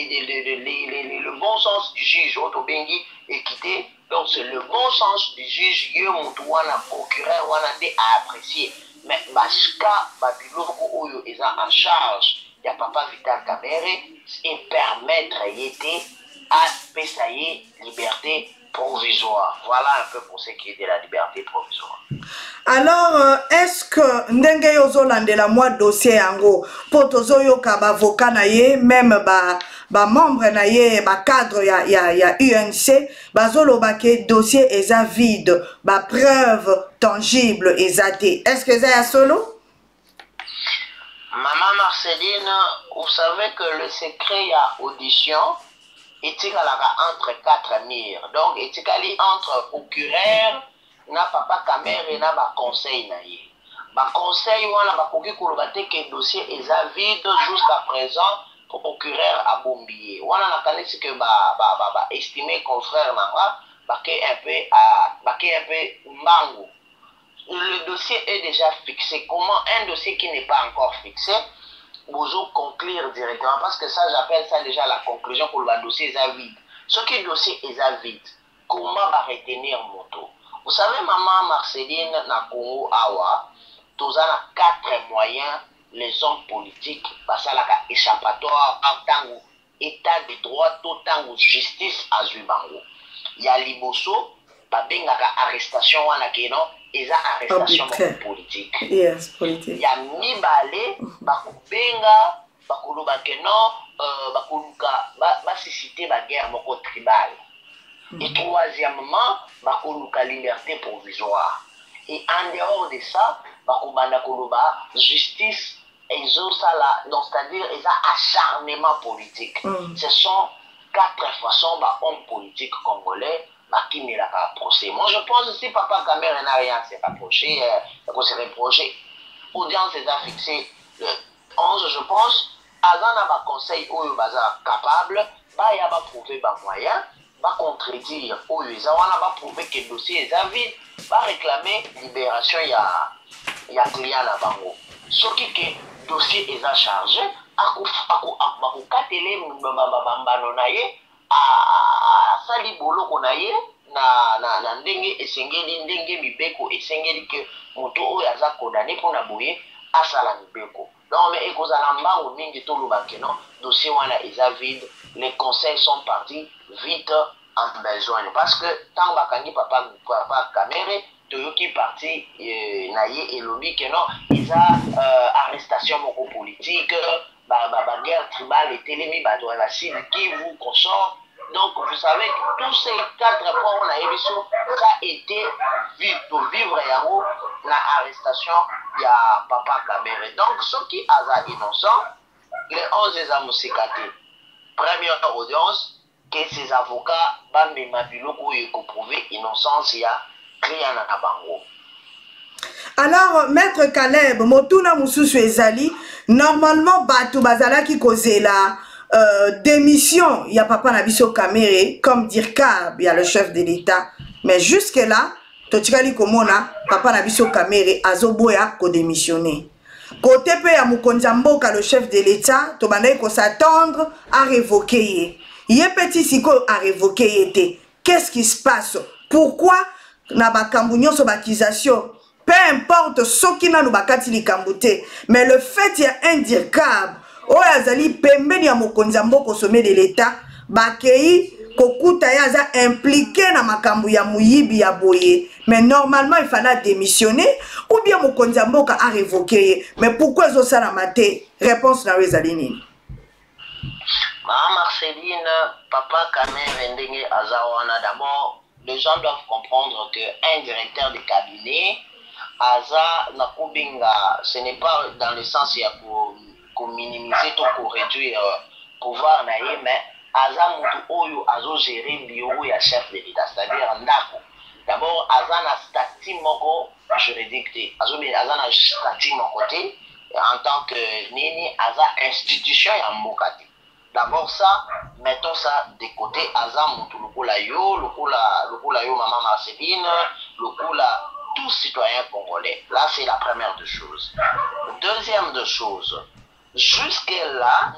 le bon sens du juge, Otobengi, équité. Donc c'est le bon sens du juge, il y a un procureur qui a apprécié. Mais Bashka, Babiloko, où ils sont en charge, il y a papa Vital Kamere, et permettre à payer liberté provisoire. Voilà un peu pour ce qui est de la liberté provisoire. Alors, est-ce que ndenge yozolande la moi dossier yango pour tozoyo ka ba avocat na ye même ba membre na ye ba cadre ya UNC bazoloba ke dossier eza vide ba preuve tangible ezate. Est-ce que ça ya solo? Maman Marceline, vous savez que le secret ya audition etikala entre quatre murs. Donc etikali entre procureur na papa Kamere na ba conseil na ye. Ba conseil wana ba koki koloba te que dossier eza vide jusqu'à présent pour procureur a bombier. Wana na kanisi que ba estimer confrère nanga ba ke un peu mango. Le dossier est déjà fixé. Comment un dossier qui n'est pas encore fixé, vous conclure directement, parce que ça j'appelle ça déjà la conclusion pour le dossier est vide. Ce qui est dossier est vide, comment va retenir moto? Vous savez, maman Marceline, na Congo Awa, tous a 4 moyens, les hommes politiques, parce que la échappatoire, en tant état de droit, tout tant justice à Zubango. Il y a Liboso, babengaka arrestation wana keno, eza arrestation politique. Yes, politique. Il y a Mibale, bakubenga, bakuluba keno, bakuluka, basisite ba guerre moko tribale. Et troisièmement, la liberté provisoire. Et en dehors de ça, la justice, donc c'est-à-dire les acharnements politiques. Ce sont 4 façons d'hommes politiques congolais qui me l'ont procès. Moi je pense que si papa Kamere n'a rien à se rapprocher, l'audience est fixée le 11, je pense, Azana va conseil où baza capable, il y a prouvé par moyen. Va contredire ou ils va prouver que le dossier est vide, va réclamer libération ya client na bango. Ce qui que dossier est chargé, à katele mbambano na ye, a sali bolo konaye na ndenge esengeli ndenge mibeko esengeli que moto oyo aza condamné pour na boye asala mibeko. Donc mais ekozala mbango mingi to lobakeno dossier wana eza vide, les conseils sont partis vite en besoin parce que tant bakangi papa Kamere toyoki parti naye elobi que non ils a arrestation moko politique ba guerre tribale etelemi ba doit la Chine qui vous consort Donc, vous savez que tous ces 4 points, on a émission, ça a été vivre l'arrestation de Papa Kamere. Donc, ceux qui sont innocents, les 11 ans Moussekate. Première audience, que ces avocats, ont prouvé innocence, il y a rien à Bango. Alors, Maître Caleb, Motuna Moussousou Ezali, normalement, Batou Bazala qui causait la démission, il y a Papa Nabiso Kamere, comme Dirkab, il y a le chef de l'État. Mais jusque-là, Tochikali Komona, Papa Nabiso Kamere, Azoboya, ko démissionné. Côté pe ya Mukonzamboka, le chef de l'État, Tobanaï ko s'attendre à révoquer. Il y a petit siko à révoquer. Qu'est-ce qui se passe? Pourquoi na bakambunyo so bakisation? Peu importe ce qui n'a nous bakati li kambouté, mais le fait il y a un Dirkab, o yazali pembeni ya Mukonzamboka au sommet de l'État, bakei kokuta yaza impliqué na makambu ya muyibi ya boye. Mais normalement, il fallait démissionner ou bien Mukonzamboka a révoqué. Mais pourquoi ils ont ça la maté? Réponse na Rezalini. Maman Marceline, Papa Kamere Ndenge Azawana, d'abord, les gens doivent comprendre qu'un directeur de cabinet, Aza Nakubinga, ce n'est pas dans le sens pour minimiser ou pour réduire pouvoir, mais Aza Moutou Oyo, Azo gérer le bureau et chef de l'État, c'est-à-dire Ndako. D'abord, Aza na statut moko juridique, Aza na statut moko en tant que Nini, Aza institution ya Mokati. D'abord ça, mettons ça de côté, Aza Moutou Lukula yo Maman Marceline, Lukula tous citoyens congolais. Là, c'est la première des choses. Deuxième des choses, jusque-là,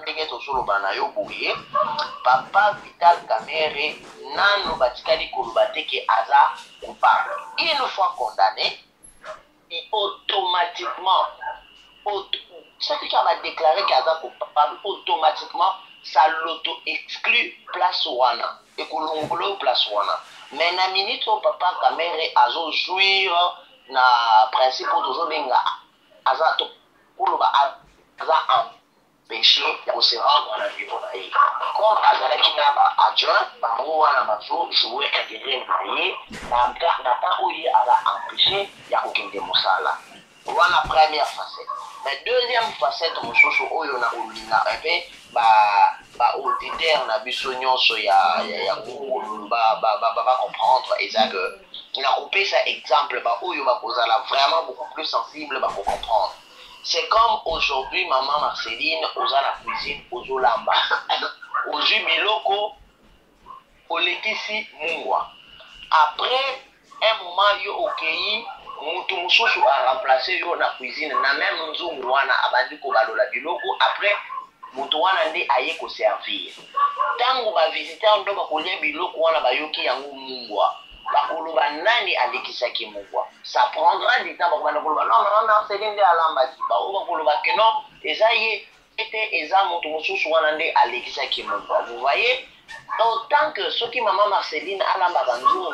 Papa Vital Kamere Nano Batikali Kolubate qui Aza coupable. Une fois condamné, il automatiquement, celui qui a déclaré qu'Aza coupable, automatiquement, ça l'auto-exclut place Wana. Et Kolongolo place Wana. Mais na minute où Papa Kamere Azo jouir na principe toujours benga Aza to Koluba Aza empêché de se rendre à la vie pour l'aïe. Comme Aza qui n'a adjoint, par où on a mazou jouer intérêt naïe, n'a pas ouïe Aza empêché, il y a aucun démonsala. Voilà la première facette. Mais deuxième facette, mon chouchou, on a oublié un peu, auditeur, on a vu son nom, il y a comprendre, et ça que, on a coupé ça exemple, où il va poser là vraiment beaucoup plus sensible pour comprendre. C'est comme aujourd'hui, Maman Marceline, aux la cuisine, aux lamba, aux jubiloko, aux Laetitia Mungwa. Après un moment, il y a ok. Mutu mususu a remplacé yo na cuisine na même nzungu wana abandi ko balola biloko après mutu wana ndi aye ko servir tangu ba visiteur ndo ba kolia biloko wana bayoki yango mungwa bakoloba nani alekisaki mungwa ça prendra du temps ba koloba non c'est l'inde alamba ki ba o koloba que non ezaye était eza mutu mususu wana ndi alekisaki mungwa vous voyez. Autant que ceux qui Maman Marceline Alamba Banzou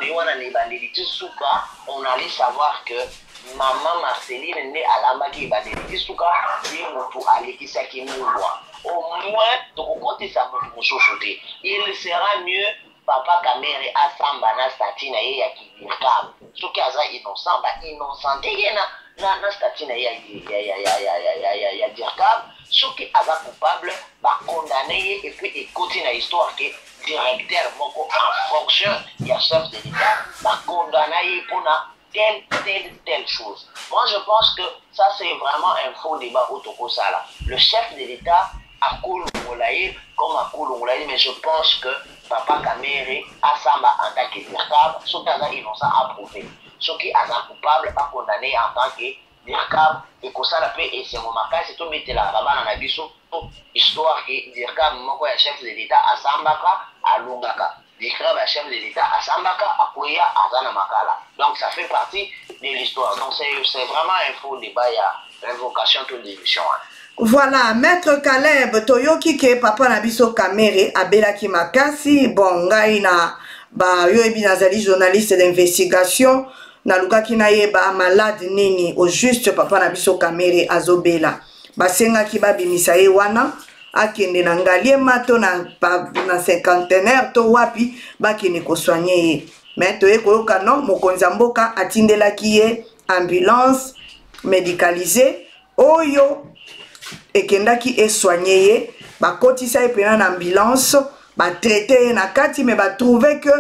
on allait savoir que Maman Marceline n'est Alamba qui Banditi Souka, au moins, il sera mieux Papa Kamere Asamba na statina ya Kibirkab. Ce qui est innocent, innocenté na statina ya Dirkab. Ce qui est coupable, condamné et puis écouter la histoire que directeur moko en fonction il y a chef de l'État condamné pour telle chose. Moi je pense que ça c'est vraiment un faux débat au Tokosala. Le chef de l'État a Kolongolaye comme à Kolongolaye, mais je pense que Papa Kamere Asamba en tant que Dirkab, ce qui est innocent a prouvé. Ce qui est coupable a condamné en tant que Dirkab et que ça peut et c'est mon macage c'est tout mettre la baba dans la biso histoire que Dirkab moko ya chef de l'État à Sambaka à Lungaka Dirkab ya chef de l'État à Sambaka à Koya à Zana Makala. Donc ça fait partie de l'histoire. Donc c'est vraiment un faux débat, il y a l'invocation de l'émission. Voilà, Maître Caleb Toyoki ke Papa Nabiso Kamere Abelaki Makasi bon ngai na ba yo ebinazali journaliste d'investigation na lukaki na ye ba malade nini au juste Papa Nabiso Kamere azobela basenga ki babimisa ye wana akende na ngaliema to na cinquantenaire to wapi bakende kosoigne ye. Mais toye koyoka non mokonzi mboka atindelaki ye ambulance médicalisée oyo ekendaki esoigne ye bakotisa ye pena na ambulance batraite ye na kati mais batrouve que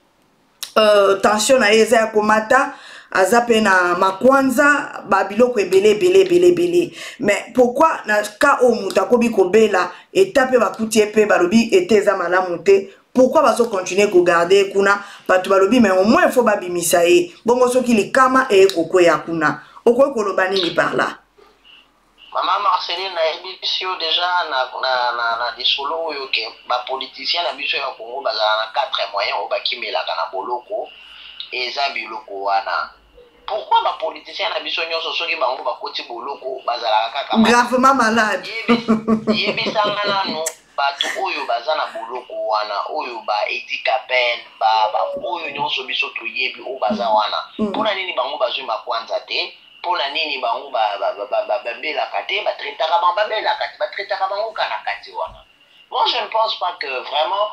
tension na ye eza ya komata aza pe na makwanza babiloko ebele. Mais pourquoi na ka o mutu akobi kobela etape bakuti ye pe balobi ete eza malamu te? Pourquoi bazo continuer ko garder kuna batu balobi mais au moins il faut babimisa ye bongo soki likama e kokwea kuna okoki koloba nini par là? Maman Marceline na émission déjà na disolo oyo ke ba politicien na biso ya Congo bazala na 4 moyens o bakimelaka na boloko eza biloko wana. Pourquoi ba politicien na biso nyonso soki bango bakoti boloko bazala kaka gravement malade yebisanga nanu bato oyo baza na boloko wana oyo ba etikapen ba oyo nyonso biso toyebi o baza wana mpona nini bango bazwi makwanza te? Pona nini bango babelaka te batretaka bango babelaka te batretaka bango kana kati wana. Moi je ne pense pas que vraiment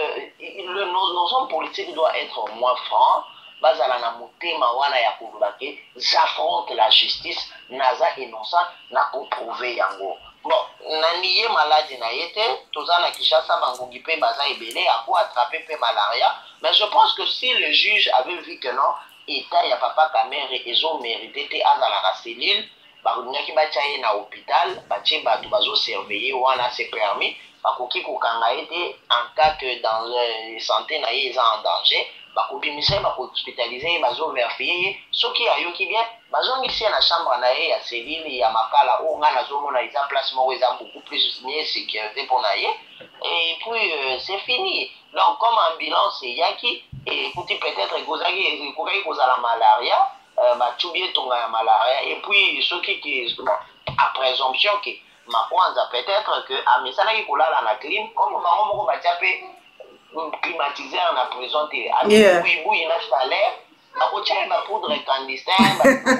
nos hommes politiques doivent être moins francs bazala na motema wana ya koloba ke j'affronte la justice naza innocent na koprouver yango. Bon nani ye maladi na ye te toza na Kinshasa bangongi pe baza ebele ako attraper pe malaria, mais je pense que si le juge avait vu que non État ya papa Kamere ezo mérité te azala na cellule bakonyaki batia ye na hôpital batie bato bazo surveiller wana c'est permis bakoki kokanga ye te en cas que dans santé na ye eza en danger bakobimisa ye bakohospitalize ye bazo vérifier ye soki ayoki bien bazongisi ye na chambre na ye ya cellule ya makala oyo nga nazomona eza place moko eza beaucoup plus mieux sécurité mpona ye et puis c'est fini. Donc comme ambulance eyaki écoutez peut-être kozaki kozala malaria batubi tonga ya malaria et puis soki ki à présomption que makwanza peut-être que amisalaki kolala na clim comme bango moko batia pe climatiseur na prison te abuibui na chaleur bakotia ba poudre clandestin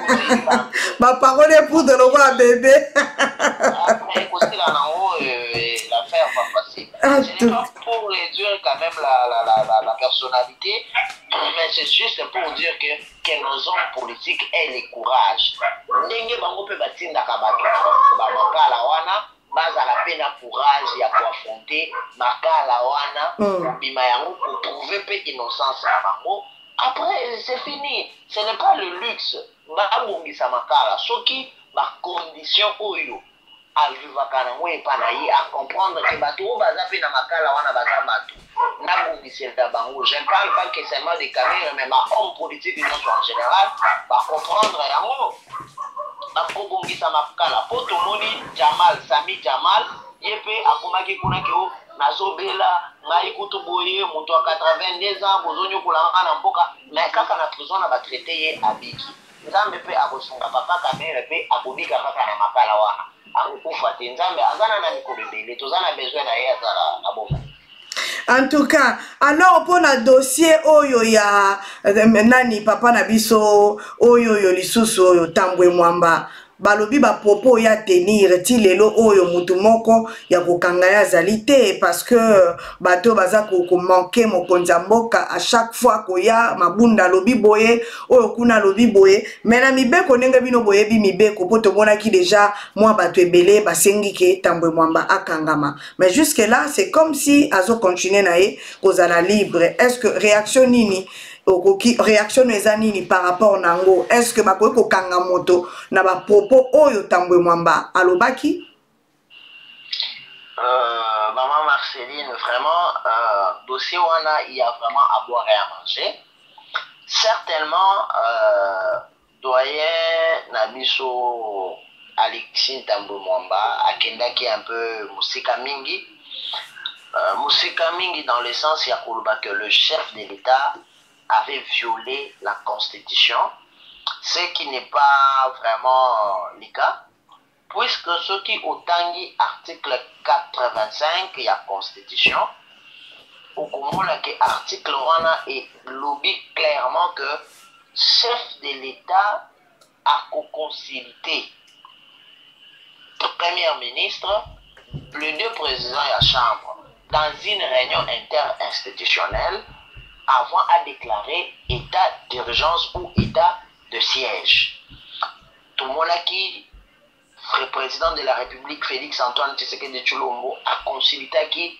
ba parole poudre lokola bébé après kosila nango l'affaire pas facile. Ce n'est pas pour réduire quand même la personnalité, mais c'est juste pour dire que nos hommes politiques aient le courage. Ndenge bango pe batindaka bato makala wana bazala pe na courage ya koaffronter makala wana bima yango pour prouver pe innocence ya bango. Après c'est fini, ce n'est pas le luxe babongisa makala soki ba condition oyo avivaka nango epa na ye à comprendre que bato oyo baza pe na makala wana baza bato nabongisela bango. Je ne parle pas que seulement des Camerounais mais homme politique nyonso en général bacomprendre yango bakobongisa makala po tomoni Sami Jamal ye mpe akomaki kuna ke o nazobela ngai kutu boye moto ya 82 ans bozonyokolanga na mboka mais kaka na prison na batraite ye abiki nzambe mpe akosunga papa Kamere mpe akobika kaka na makala wana akokufa te nzambe azana na mikolo ebele toza na besoin na ye azala na bomo. En tout cas, alors pour le dossier oyo ya nani papa na biso oyo lisusu oyo Tambwe Mwamba balobi ba propos ya tenir ti lelo oyo mutu moko ya kokanga ya zalité parce que bato baza ko manquer mokonzi mboka à chaque fois koya mabunda lobi boye oyo kuna lobi boye mais na mibeko ndenge bino boye bi mibeko poto mona ki déjà moi bato ebele basengi ke Tambwe Mwamba akangama mais jusque là c'est comme si azo continuer nae kozala libre. Est-ce que réaction nini réaction eza nini par rapport nango? Est-ce que bakoki kokanga moto na ba propos oyo Tambwe Mwamba alobaki? Maman Marceline, vraiment dossier wana il y a vraiment à boire et à manger. Certainement doyen na biso Alexis Tambwe Mwamba akendaki un peu musika mingi dans le sens ya koloba que le chef de l'État avait violé la Constitution, ce qui n'est pas vraiment le cas, puisque ce qui autangi article 85 de la Constitution, au moment que l'article 1 est lobby clairement que chef de l'État a co-consulté le Premier ministre les deux présidents de la Chambre, dans une réunion interinstitutionnelle, avant à déclarer état d'urgence ou état de siège. Tout le monde qui, le président de la République, Félix Antoine Tshisekedi Tshilombo, a consulté qui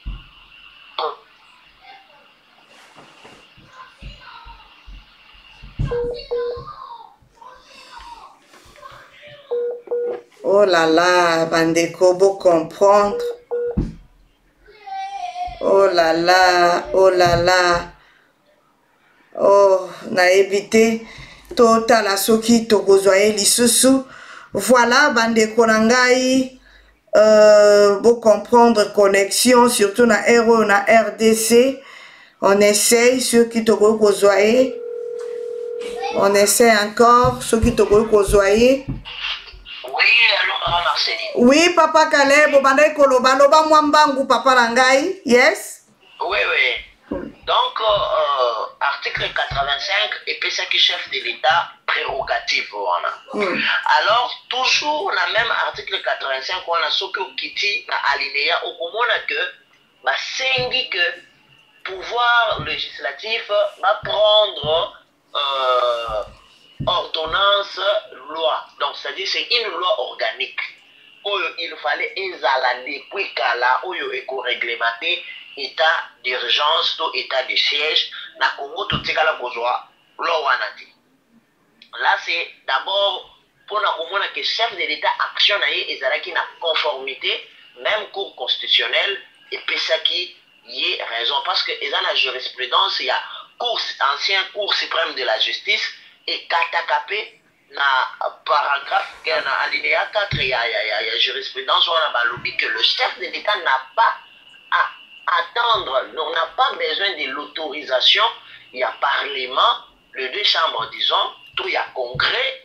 oh là là, bandeko, vous comprendre. Oh là là, oh là là. Oh, na évité total à ceux qui tokozoye lisusu. Voilà, bandeko nangai. Vous comprendre connexion, surtout na RO, na RDC. On essaye ceux qui tokozoye. On essaie encore ceux qui tokozoye. Oui, allô, maman Marceline. Oui, papa Caleb, bandai koloba, loba mwambangu, papa Rangai, yes? Oui, oui. Donc, article 85, et puis ça qui chef de l'État, prérogative. Alors, toujours, dans le même article 85, on a ce qui dit, dans l'alinéa, au moins que, bah, c'est que pouvoir législatif va prendre ordonnance, loi. Donc, c'est-à-dire c'est une loi organique. Où il fallait exaler, puis qu'à où il faut réglementer état d'urgence ou état de siège. Na Congo, tout ce qu'on besoin, là, c'est d'abord pour nous que chef de l'État actionne et qui na conformité, même cour constitutionnelle, et puis ça qui y est raison. Parce que dans la jurisprudence, il y a ancien cour suprême de la justice et katakapé na paragraphe na alinéa 4 il y a jurisprudence on a lobby que le chef de l'État n'a pas à attendre, on n'a pas besoin de l'autorisation. Il y a parlement, les deux chambres disons, tout il y a congrès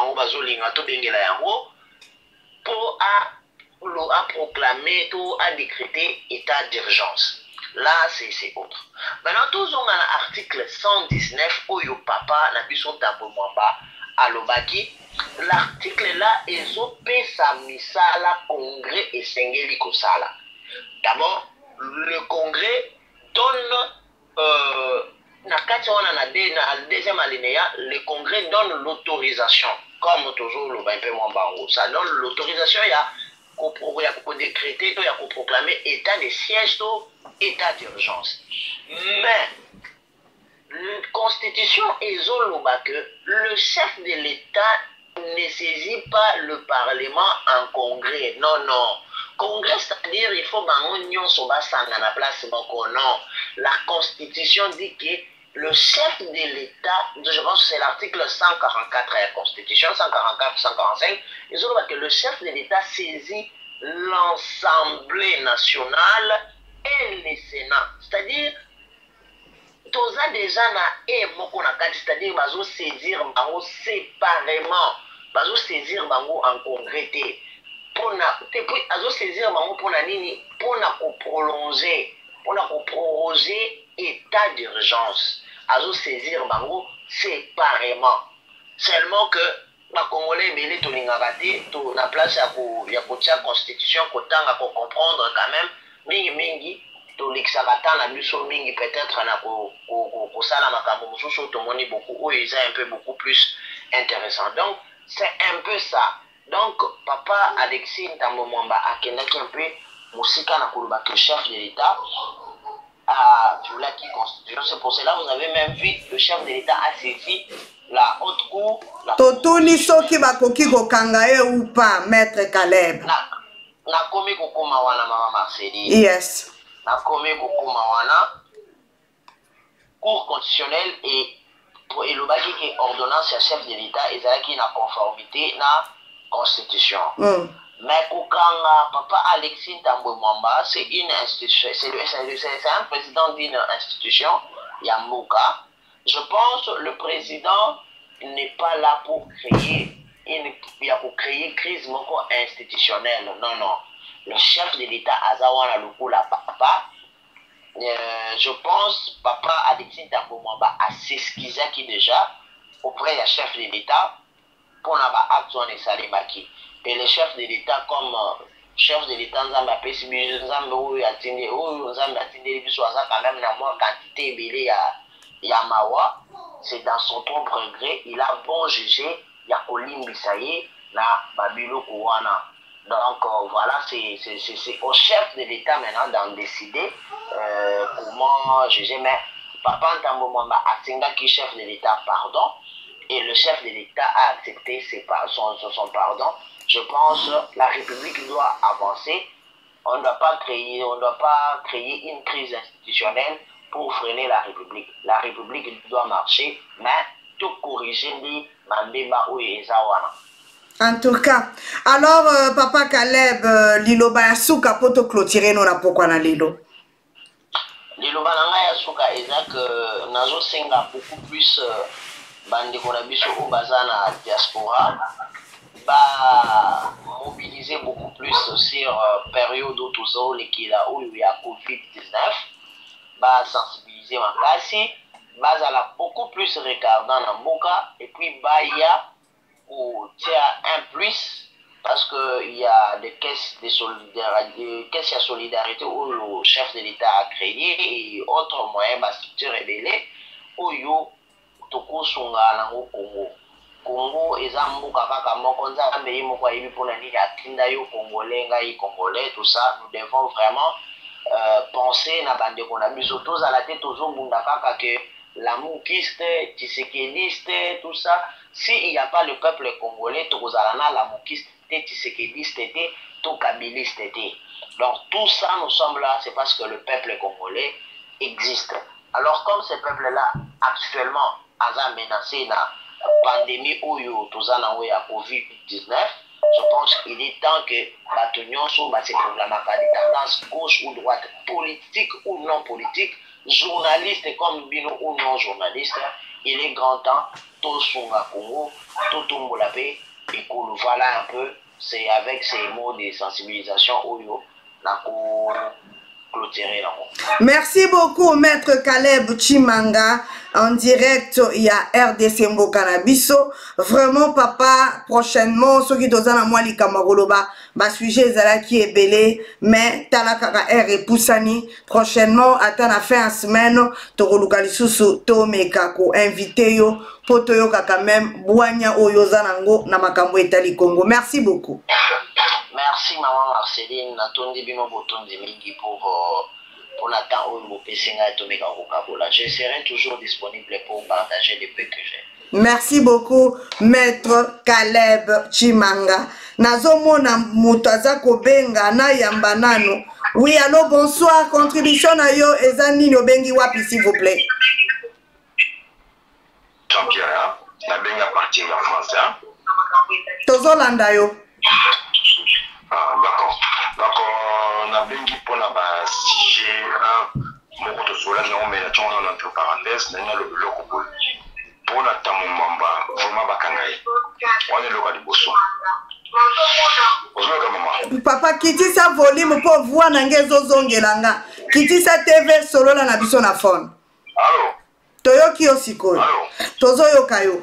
pour à proclamer tout à décréter état d'urgence. Là, c'est autre. Maintenant, tous on a l'article 119, Oyo Papa, la Bisson Tambomamba, à l'Obaki. L'article là, ils ont payé sa misala, congrès et sengeli kosala. D'abord, le congrès donne, na deuxième alinéa, le congrès donne l'autorisation, comme toujours le 20 Mwambango. Ça donne l'autorisation, il y a pour décréter, il y a pour proclamer état de siège, état d'urgence. Mais la constitution est que le chef de l'État ne saisit pas le Parlement en congrès. Non, non. Congrès, c'est-à-dire il faut que la place. Non. La constitution dit que le chef de l'État, je pense que c'est l'article 144 de la constitution, 144-145, ils ont dit que le chef de l'État saisit l'Assemblée nationale et le Sénat. C'est-à-dire, tous les déjà c'est-à-dire bazo saisir bango séparément, bazo saisir bango en congrès pour saisir bango pour nini pour prolonger état d'urgence, bazo saisir bango séparément. Seulement que les Congolais belé to lingakati to na place ya kotia constitution kotanga ko comprendre quand même mingi to l'exakata na biso mingi peut-être na ko sala makambo mususu to moni beaucoup ils est un peu beaucoup plus intéressant. Donc c'est un peu ça. Donc papa Alexis Ntambo Mwamba akendaki un peu musika na koloba que chef de l'État a la qui constitution. C'est pour cela vous avez même vu le chef de l'État a saisi la haute cour. Totuni soki bakoki kokangaye ou pas, maître Caleb. Na komi kokoma wana mama Marceline. Yes. Na komi kokoma wana cour constitutionnelle et le baki qui ordonnance à chef de l'État et ça qui est en conformité na constitution. Mais kokanga papa Alexis Ntambo Mwamba c'est une institution, c'est un président d'une institution Yambuka. Je pense que le président n'est pas là pour créer une crise institutionnelle. Non, non. Le chef de l'État Azawana Lukula Papa, je pense papa Alexis Ntambo Mwamba a s'esquissé qui déjà auprès du chef de l'État pour n'avoir acte et salimaki. Et le chef de l'État comme chef de l'État nzambe apesi biso nzambe oyo atindi oyo nzambe atindeli biso aza quand même na mwa quantité ebele ya mawa. C'est dans son propre gré, il a bon jugé ya kolimbisa ye na babiloko wana. Donc voilà, c'est au chef de l'État maintenant d'en décider comment juger. Mais Papa Ntambo Mwamba a qui chef de l'État pardon, et le chef de l'État a accepté son pardon. Je pense que la République doit avancer. On ne doit pas créer une crise institutionnelle pour freiner la République. La République doit marcher, mais tout corriger les Mambemba ou Ezawana. En tout cas, alors Papa Caleb, Liloba Yasuka poto clôturer non na pourquoi na Lilo. Liloba nanga Yasuka eza que nazo senga beaucoup plus bande konabiso au bazana diaspora ba mobiliser beaucoup plus sur période où tout ça qui là où il y a Covid-19 ba sensibiliser makasi bazala beaucoup plus regardant na mboka et puis ba ya ou un plus parce qu'il y a des caisses de solidarité, caisses de solidarité où le chef de l'État a créé et autres moyens de structure rebelle où yo toko sunga nango Congo ezambuka kaka moko nzambe ye moko yebi pona nini atinda yo congolais ngai congolais tout ça. Nous devons vraiment penser na bande kona biso tous à la tête toujours bunda kaka que la moukiste, tshisekediste, tout ça. S'il n'y a pas le peuple congolais, Tozalana, la moukiste, tshisekediste, tout kabiliste. Donc tout ça, nous sommes là, c'est parce que le peuple congolais existe. Alors comme ce peuple-là, actuellement, a menacé la pandémie Oyo, Tozana Oya Covid-19, je pense qu'il est temps que Batunion soit ces problèmes des tendances gauche ou droite, politique ou non politique, journaliste comme Bino ou non journaliste, il est grand temps, tout Sunga Congo, tout Tumbolape, et qu'on voilà un peu, c'est avec ces mots de sensibilisation Oyo, la clôturer là. Merci beaucoup, Maître Caleb Chimanga. En direct, il y a RDC Mbokanabiso. Vraiment, papa, prochainement, ceux qui doivent à moi, les Kamaroloba, bah, sujet, Zala qui est belé, mais Talakara R et Poussani, prochainement, attends la fin de semaine, Torolukalisousu, Tomekako, invité yo, Potoyo Kaka même, Bouanya Oyozanango, Namakambo Etali Congo. Merci beaucoup. Merci, maman Marceline, Natondi Bino Botondi Mingi pour l'attente où vous pouvez et Tomeka Okabola. Je serai toujours disponible pour partager les peu que j'ai. Merci beaucoup, Maître Caleb Chimanga. Nazomona Mutaza Kobenga na Yambanano. Oui, allô, bonsoir. Contribution à yo Ezani Nobengi Wapi, s'il vous plaît. Jean-Pierre, la benga partie en français. Tozolanda yo. Ah, d'accord. Donc, on a bengi pour la sujet, mon côté sur la non, mais la tourne entre parenthèses, n'a le bloc pour la tamumamba, vraiment bakangaï. On est local de Bosso. Papa, kiti sa volume pour voir nangezo zongelanga. Kiti sa TV solo la nabiso na phone. Allô? Toyoki osiko. Tozo yokayo.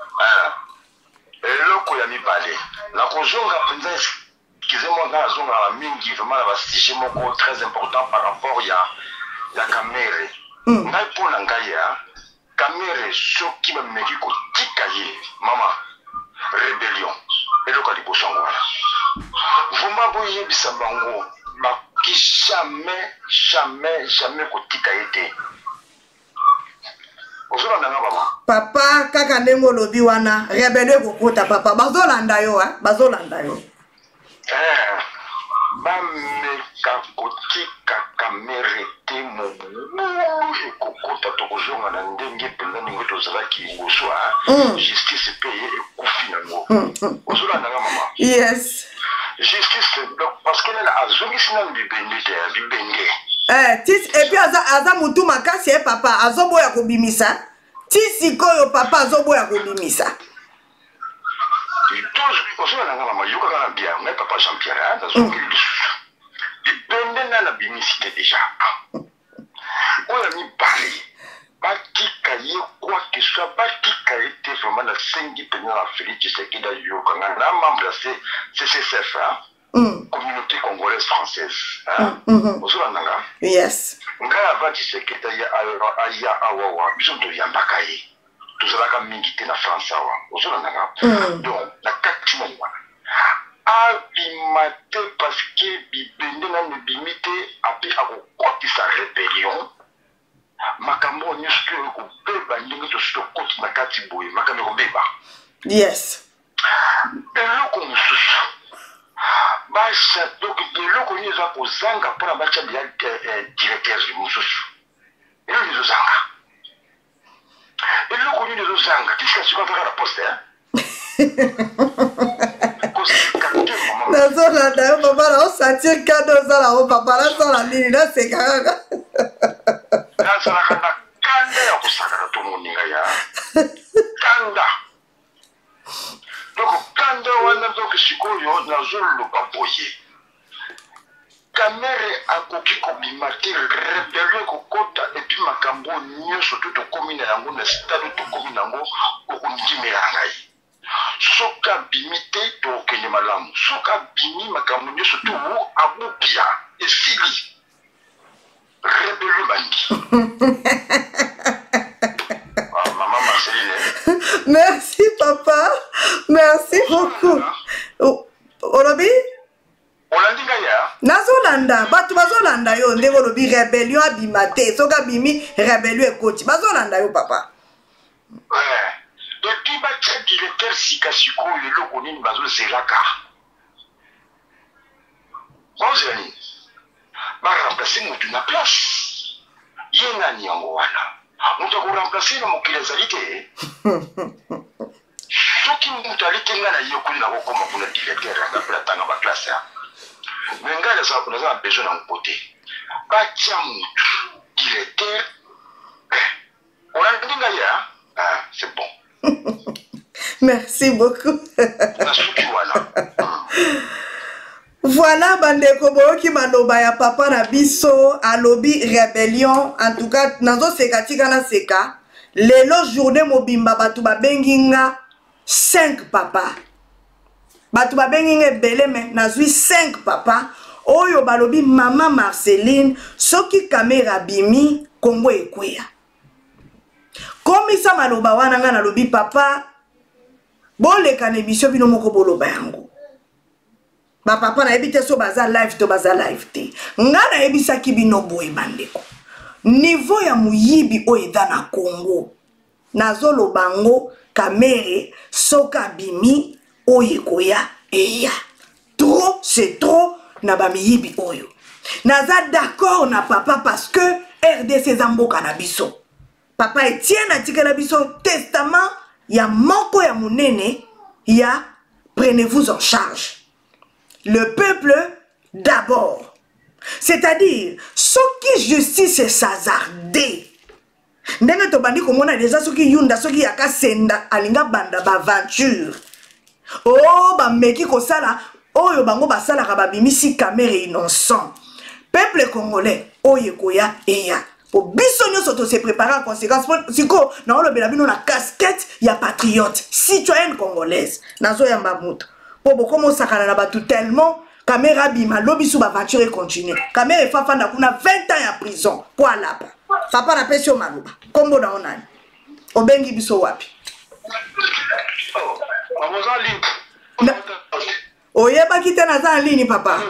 Eloko ya mibale. La konjonga penza excusez-moi dans la zone la mingi vraiment la sujet moko très important par rapport ya kamere. Ngai pona ngai ya kamere soki ba meki ko tikaye mama rébellion. Eloko li bosongo wala. Vuma boye bisambango ba ki jamais ko tikaye te. Papa kaka ndengo lobi wana rebelle kokota papa bazolanda yo bazolanda yo bameka kotika kamere te mobu ekokota tokozonga na ndenge mpenza ndenge tozalaki liboso justice pe ekufi nango ozolandanga mama yes justice parce que nana azongisi nanu bibende te bibende et puis aza mutu makasi papa azoboya kobimisa ti sikoyo papa azoboya kobimisa ozolanga mama yokaka na bien ngai papa Jean-Pierre nazongeli lisusu bibende nana bimisi te déjà oyo mibale batika ye quoi que soit batika ye te vraiment nasengi mpenza na Félix Tshisekedi ayokanga na membre ya CCCF communauté congolaise française. Yes. Ngai ava Tshisekedi aya awawa biso toyambaka ye tozalaka mingi te na France awa ozolanda donc na kati mwana abima te parce que bibende na nebimi te ape akokotisa rébellion makambo nyonso to ekobeba ndenge tosi tokoti na kati boye makambo ekobeba. Yes. eloko mosusu basa donc eloko nini eza kozanga mpona batya bia directeur mosusu eloko nini ezozanga eloko nini ezozanga tisika sikotaka na poste nazolanda yo papa naosentir kado ozala o papa nazala nini naseka kaka nazalaka na kanda ya kosakana to moninga ya kanda donc kanda wana donc sikoyo nazoloba boye kamere akoki kobima te rebelio ekokota epuis makambo nyonso to tokomi na yango na stade tokomi na yango okondimela ngai soki abimi te tokende malamu soki abimi makambo nyonso to abupia esili rebelio bandi. Maman Marceline. Merci papa, merci beaucoup. Olobi? Olandinga ya? Nazolanda, batu bazolanda yo ndenge olobi rebellion abima te, soka bimi rebellion ekoti. Bazolanda yo papa. Ouais. Depuis batia directeur sika sikoyo eloko nini bazozelaka. Bazolani. Ba remplacer mutu na place. Ye nani yango wana? Mutu akoremplacer na mokili ezali te. Soki mutu alitenga na ye kuli na kokoma kuna directeur yanga mpe atanga baklasse ya. Me ngai naza na besoin na mpote. Batia mutu directeur. Olandinga ya? Ah, c'est bon. Merci beaucoup. Voilà, bandeko boyoki maloba ya papa na biso alobi rébellion. En tout cas, nazo seka tika na seka. Lelo journée mobimba batu babengi nga 5 papa. Batu babengi nga ebele me nazwi 5 papa. Oyo balobi mama Marceline soki kamera bimi Kongo ekweya. Komisa maloba wana nga nalobi papa boleka na émission bino moko boloba yango. Ba papa na ebite so baza live to baza live te. Nga na ebisaki bino boye bandeko. Niveau ya muyibi oeda na Congo. Nazolo bango kamere soka bimi oyekoya eya. Trop c'est trop na ba miyibi oyo. Naza d'accord na papa parce que RDC zamboka na biso. Papa Etienne a dit que la testament ya moko ya munene ya prenez-vous en charge. Le peuple d'abord. C'est-à-dire ce qui justice est hasardé. Ndenge to bandi komona déjà ce qui yunda ce qui yaka senda alinga banda ba aventure. Oh ba meki ko sala oyo bango basala ka babimisi caméra innocent. Peuple congolais oyekoya eya. Pour bisogno soto se préparer en conséquence. Siko na olo belabino na casquette ya patriote, citoyenne congolaise. Nazo yamba mutu. Pour bokomo sakana na batu tellement caméra bima lobisu ba aventure continue. Caméra fafa na kuna 20 ans ya prison. Pour alapa. Papa na pesio maluba. Kombo na onani. Obengi biso wapi. Oyeba kite na za lini papa.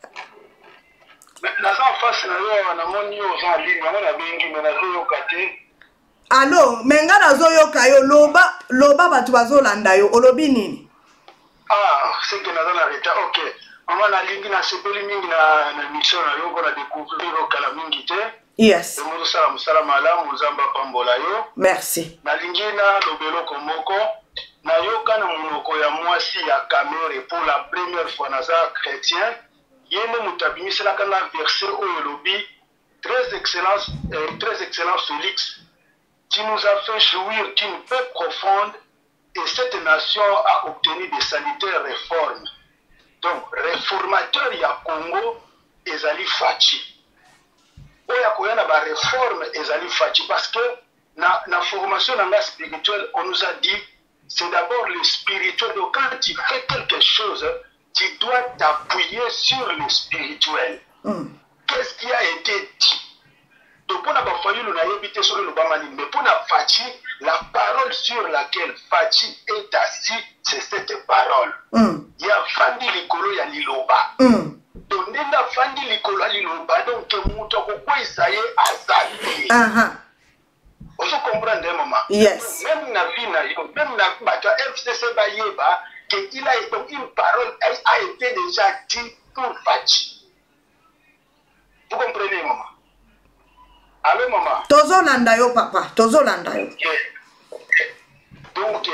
Allo, menga nazoyoka yo loba batu bazolanda yo olobi nini? Ah, c'est que naza na reta. OK. Mama na lingi na sepeli mingi na mission na yo bona découvrir okala mingi te. Yes. Mo sala musala malamu zamba pambola yo. Merci. Na lingi na lobelo komoko na yoka na monoko ya mwasi ya Cameroun pour la première fois naza chrétien. Yene mutabimisa la kana verset au lobby très excellent Félix, qui nous a fait jouir d'une paix profonde et cette nation a obtenu des sanitaires réformes. Donc réformateur ya Congo ezali fachi. Oya koyana ba réforme ezali fachi parce que na formation dans la spirituelle on nous a dit c'est d'abord le spirituel. Donc quand tu fais quelque chose tu dois t'appuyer sur le spirituel. Qu'est-ce qui a été dit? Donc, pour la famille, on a évité sur le Bamani, mais pour la Fachi, la parole sur laquelle Fachi est assis, c'est cette parole. Il y a Fandi Likolo, il y a Liloba. Donc, il y a Fandi Likolo, il y a Liloba. Donc, pourquoi il s'agit à ça? Vous comprenez, maman? Yes. Même la vie, même la FCC Bayeba, qu'il a une parole a été déjà dit pour Fachi. Vous comprenez, maman? Allô, maman? Tozo Landayo, papa. Tozo Landayo. Donc,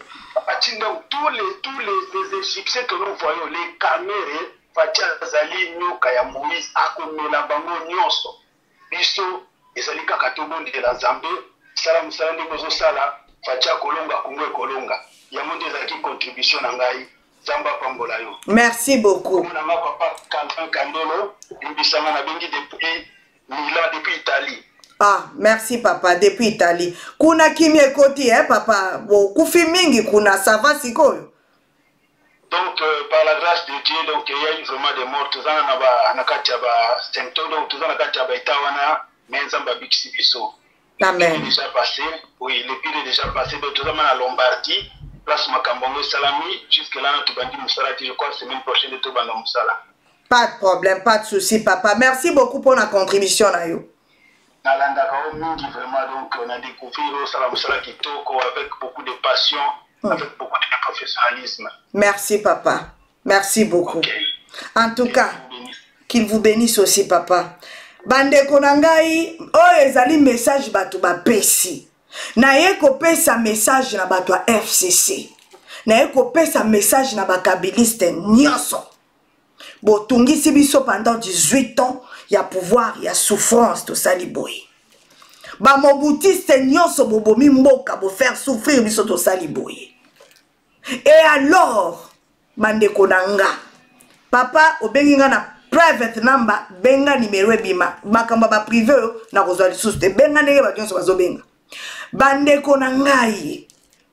tous les Égyptiens que nous voyons, les caméras, Fatia Zali, Nyoka, Moïse, Akomela, Bango, Nyonso, Biso, Ezali Kakatobo de la Zambie, Salam Salam de Bozo Sala, Fatia Kolonga, Kongo Kolonga. Il y a mon des contribution à Ngaï, Zamba Pambolayo. Merci beaucoup. Mon papa Kalfan Kandolo, Mbisama Nabengi depuis Milan, depuis Italie. Ah, merci papa, depuis Italie. Kuna kimi ekoti, papa, kufi mingi kuna, ça va sikoyo? Donc, par la grâce de Dieu, donc, il y a eu vraiment des morts. Tous en a symptômes, donc, tous en a Itawana, mais en a Bixibiso. Amen. Le pire est déjà passé, oui, le pire est déjà passé. Donc, tous en a Lombardie, place Makambongo Salami, jusque-là, nous avons dit Moussala, je crois, semaine prochaine, nous avons Moussala. Pas de problème, pas de souci, papa. Merci beaucoup pour la contribution, Nayo. Vraiment, donc, on a découvert Salam Moussala Kitoko avec beaucoup de passion, avec beaucoup de professionnalisme. Merci, papa. Merci beaucoup. En tout cas, qu'il vous bénisse aussi, papa. Bande konangai, oh, ezali message batu ba pesi. Na ye ko pesa message na batu FCC. Na ye ko pesa message na ba kabiliste nyonso. Botungisi biso pendant 18 ans, il y a pouvoir, il y a souffrance, tout ça liboy. Ba moboutiste nyonso bobomi mboka bo faire souffrir biso to ça liboy. Et alors, bande konanga, papa obenginga na private number, benga numéro ebima, makamba ba privé na kozwa lisusu te, benga ndenge ba nyonso bazobenga. Bande konangai,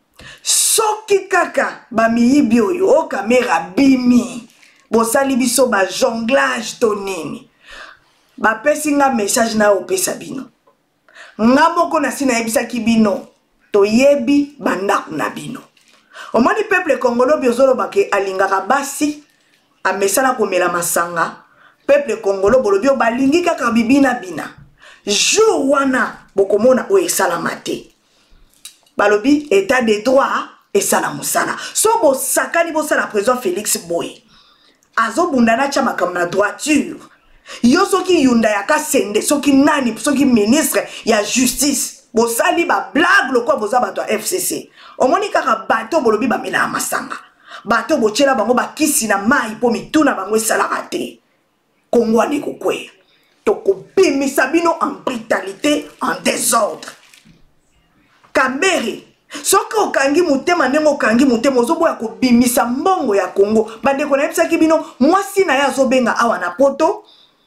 soki kaka ba miyibi oyo o kamera bimi, bosali biso ba jonglage tonini. Ba pesinga message na opesa bino. Ngaboko na sina yebisa ki bino, to yebi bandaku na bino. Omoni peuple congolais biozolo bake alingaka basi a mesala komela masanga. Peuple congolais bolobi balingi kaka bibina bina. Jour wana bokomona o esalamate. Balobi état de droit et salamusala. So bo sakani bo sala président Félix Boy. Azo bundana chama comme na droiture. Yo soki yunda yaka sende soki nani soki ministre ya justice. Bo sali ba blague lokwa boza bato FCC. Omoni kaka bato bolobi ba mela masanga. Bato bochela bango bakisi na mai po mituna bango esalaka te. Kongo ne kokwe. Toko bimisa bino en brutalité, en désordre. Kambere. Soki okangi mutema ndenge okangi mutema ozoboya ko bimisa mbongo ya Kongo. Bande ko na yebisaki bino mwasi na ya zobenga awa na poto.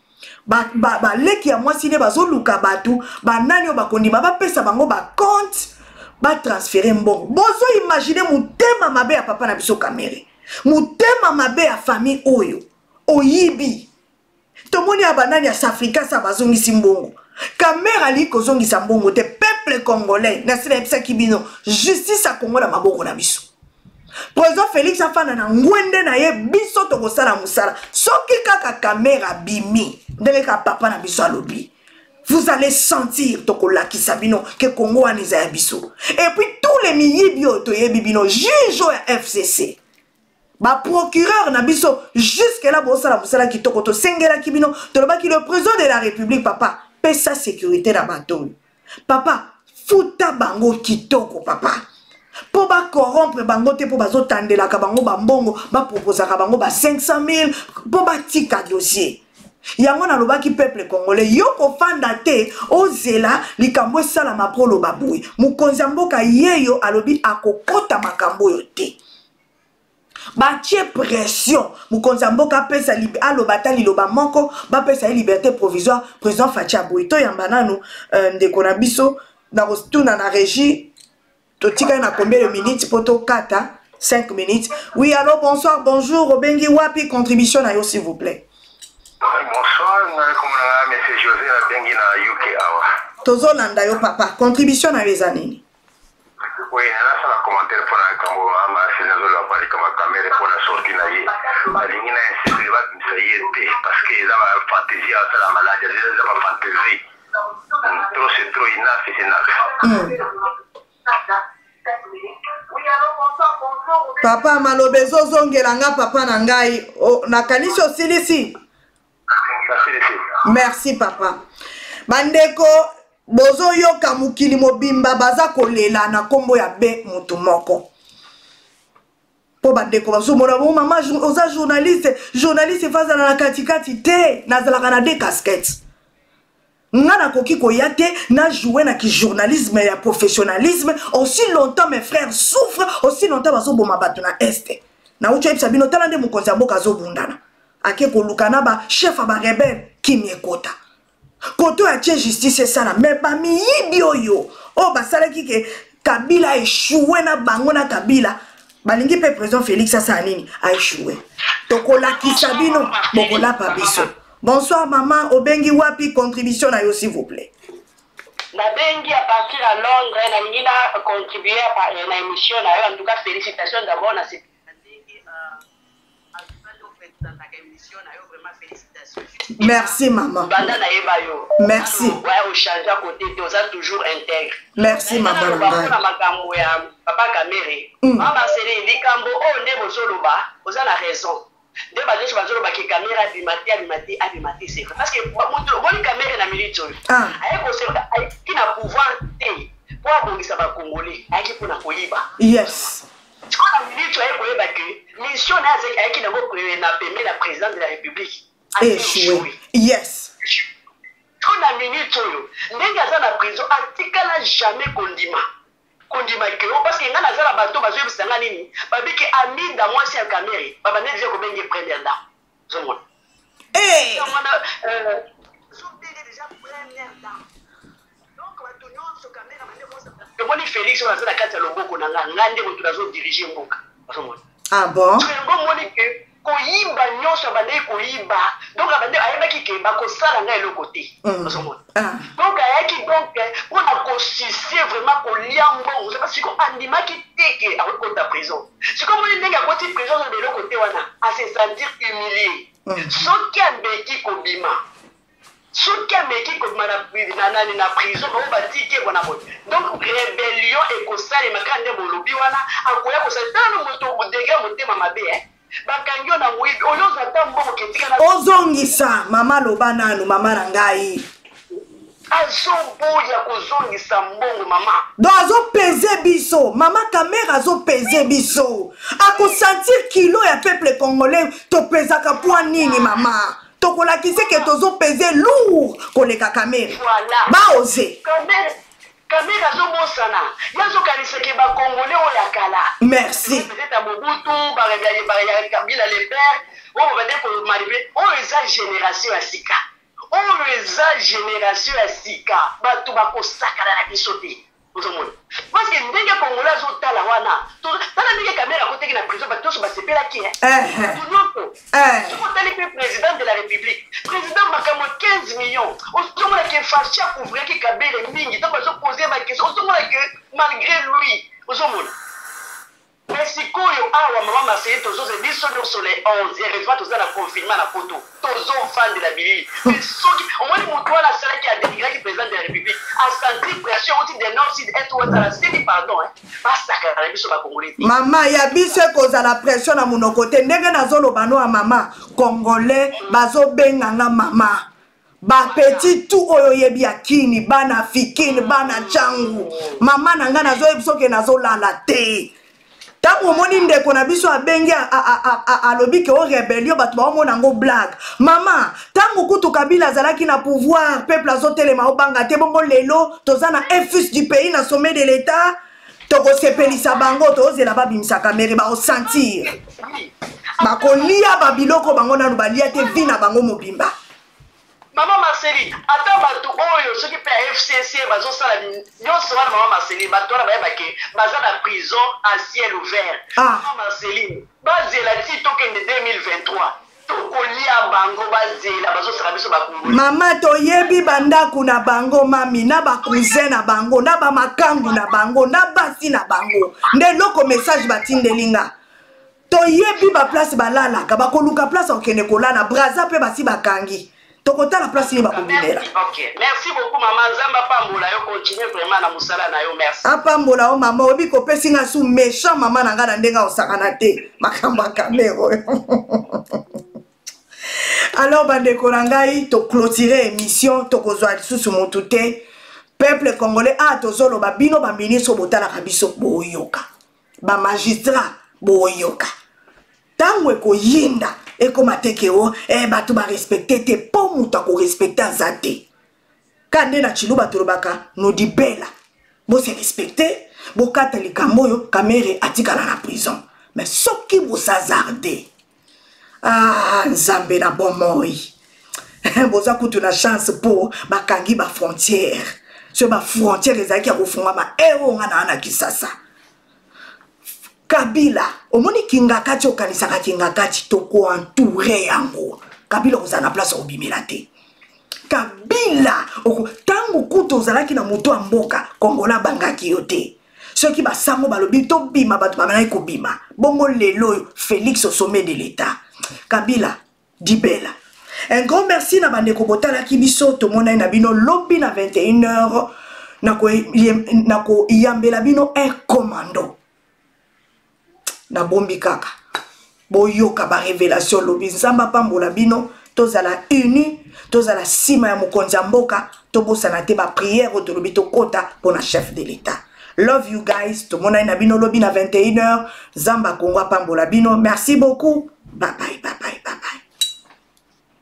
Leki ya mwasi ne bazoluka batu, banani bakondi ba pesa bango ba compte, ba transférer mbongo. Bozo imaginer mutema mabe ya papa na biso Kamere. Mutema mabe ya famille oyo. Oyibi. Tomoni ya banani ya Safrika sa bazongisi mbongo. Kamere ali kozongisa mbongo te peuple congolais. Na sina episa kibino. Justice a Congo na maboko na biso. Président Félix afana na ngwende na ye biso toko sala musala. Soki kaka Kamere bimi. Ndenge ka papa na biso alobi. Vous allez sentir toko laki sabino que Congo aniza ya biso. Et puis tous les miyibio to ye bibino juge ya FCC. Ba procureur na biso jusque là bosala musala kitoko to sengela kibino to loba ki le président de la République papa paie sa sécurité na bato. Papa futa bango kitoko papa. Po ba corrompre bango te po bazo tandela ka bango ba mbongo ba proposer ka bango ba 500 000 po ba tika dossier. Yango na loba ki peuple congolais yo ko fanda te ozela likambo sala mapolo babui. Mukonzi mboka yeyo alobi akokota makambo yo te. Batie pression mukonza mboka pesa aloba tali loba moko ba pesa liberté provisoire président Fatia Boito yambananu ndeko na biso na rostuna na régie to tika na combien de minutes poto kata 5 minutes. Oui, allô, bonsoir, bonjour. Obengi Wapi, contribution à yo, s'il vous plaît. Bonsoir, monsieur José Bengi na UK awa. Tozo nanda yo papa, contribution à les années. Oui, là ça va commenter pour la cambo ama sinazo la pali comme caméra pour la sortie na yi. Alingina insistir va m'sayer parce que là ma fantaisie à la maladie, là ma fantaisie. Trop c'est trop enough, c'est enough. Papa malobezo zongelanga papa nangai nakanisi osilisi. Merci papa. Bandeko bozo yoka mukili mobimba baza kolela na kombo ya be mutu moko. Po bandeko bazo mona bo mama oza journaliste faza na katikati te nazalaka na deux casquettes. Ngana koki koyate na jouer na ki journalisme ya professionnalisme aussi longtemps mes frères souffrent aussi longtemps bazo boma bato na este. Na ucho epsa bino talande mukonzi mboka zo bundana. Ake kolukana ba chef ba rebelle qui miekota. Koto a tien justice ça la mais ba miyibi oyo. O basala ki ke Kabila échoué na bango na Kabila. Balingi pe président Félix ça nini a échoué. Tokola ki sabino bokola pa biso. Bonsoir maman, Obengi Wapi, contribution à yo s'il vous plaît. Nabengi à partir à Londres, na contribué à l'émission, en tout cas félicitations d'abord à cette merci maman. Merci. Toujours intègre. Merci maman. Papa Kamere. Maman c'est les cambo oh ne bozoloba, vous avez raison. De base bazoloba ki caméra abimati c'est parce que mon caméra na milito. Aye ko qui na pouvoir té pour abongisa ba congolais, aye ko na koyiba. Yes. Tu connais milito aye koyiba que mission na aye ki na ko na permet la présidente de la République. Échoué. Yes. Quand la minute, ndenge aza na prison, atikala jamais kondima. Kondima ke parce que ngana aza na bato bazo yebisanga nini, babiki ami da mwasi ya caméra, baba ne dire ko bengi première dame. Zomona. Eh. Déjà première dame. Donc bato nyonso caméra mane ko sa. Moni Félix on aza na kati ya loboko na ngande moto nazo diriger mboka. Zomona. Ah bon? Tu ngo moni ke koyiba nyonso abandeki koyiba donc abandeki ayebaki ke bakosala ngai eloko te ozomona donc ayaki donc mpona kosistie vraiment kolia mbongo c'est parce que andimaki teke akokota prison sikoyo moni ndenge akoti prison na eloko te wana ase sentir humilié soki ambeki kobima soki ameki kobima na prison bao batiki ekona boye donc rébellion ekosalema kaka nde bolobi wana akoya kosala tala moto odegre motema mabe bakangyo na mwibi oyoza tambo ketika na ozongisa mama loba nanu mama rangai azoboya kozongisa mbongo mama do azopeze biso mama Kamera azopeze biso akosentir kilo ya peuple congolais topezaka poa nini mama tokolakise ke tozopeze lourd koleka Kamera ba oze Kamera zobosana yazo kaniseke ba congolais oyakala merci peut-être Mobutu ba Kabila le père on va dire pour m'arriver on est génération ya sika on est génération ya sika bato bakosaka na bisote ozomona parce que ndenge congolais zotala wana tala ndenge Kamera koteki na prison bato so basepela ki le président de la République président makamo 15 millions ozomona ke fachi a couvrir ki Kabila mingi donc bazo poser ma question ozomona que malgré lui ozomona mais sikoyo awa mama Marseille tozo se biso sur les 11 et reçoit toza na confirmer na photo tozo fan de la billet mais soki au moins moto la sala qui a dénigré qui président de la République a senti pression aussi des nord sud est ouest la c'est pardon basta ka biso ba congolais mama ya biso koza la pression na mon côté ndenge nazolo bano a mama congolais bazo benganga mama ba petit tout oyo yebi akini bana fikini bana changu mama nanga nazo yebiso ke nazo lala te tango moni ndeko na biso abengi alobi ke o rébellion bato baomona ngo blague mama tango kutu Kabila azalaki na pouvoir peuple azotelema obanga te bongo lelo toza na un fils du pays na sommet de l'état tokosepelisa bango tozela babimisa Kamera baosentir bakolia babiloko bango nanu balia te vi na bango mobimba Maman Marceline, attends bato oyo ceux qui paient FCC bazo sala nyonso wana maman Marceline bato wana bayeba ke baza na prison à ciel ouvert. Maman Marceline, bazela ti tokende 2023. Tokolia bango bazela bazo sala biso bakongo. Mama toyebi bandaku na bango mami na ba cousin na bango na ba makangu na bango na basi na bango. Nde loko message batindelinga. Toyebi ba place balala ka bakoluka place okene kolana braza pe basi bakangi. Tokota la place ni bakobimela. OK. Merci beaucoup maman Zamba pambola yo continue vraiment na musala na yo merci. Apambola o mama obi ko pesinga su méchant mama na ngana ndenga osakana te makamba kamero. Alors bandeko nangai to clôturer émission to kozwa lisusu motute peuple congolais tozolo babino ba ministre botala kabiso boyoka ba magistrat boyoka tango ekoyinda ekomateke o batu ba respecter te po muta ko respecter azate kande na chiluba tolobaka no dibela bo se respecter bo kata likambo yo kamere atikala na prison mais soki bo sazarde nzambe na bomoi boza kutu na chance po bakangi ba frontière so ba frontière ezaki ya kofunga ma nga na ana kisasa Kabila omoni kingakati okanisaka kingakati toko entouré yango Kabila kozana place obimela te Kabila tango kutu ozalaki na moto ya mboka kongola bangaki yo te soki basango balobi to bima bato bamanaki kobima bongo lelo Félix au sommet de l'État Kabila dibela. Un grand merci na bandeko botala kibiso to mona na bino lobby na 21h nako yambela bino un commando. Na bombi kaka. Boyoka ba révélation lobby nzamba pambola bino tozala uni tozala sima ya mokonzi mboka to bosana te ba prière to lobi to kota pona chef de l'État. Love you guys. To mona na bino lobby na 21h. Zamba Kongo pambola bino. Merci beaucoup. Bye bye bye.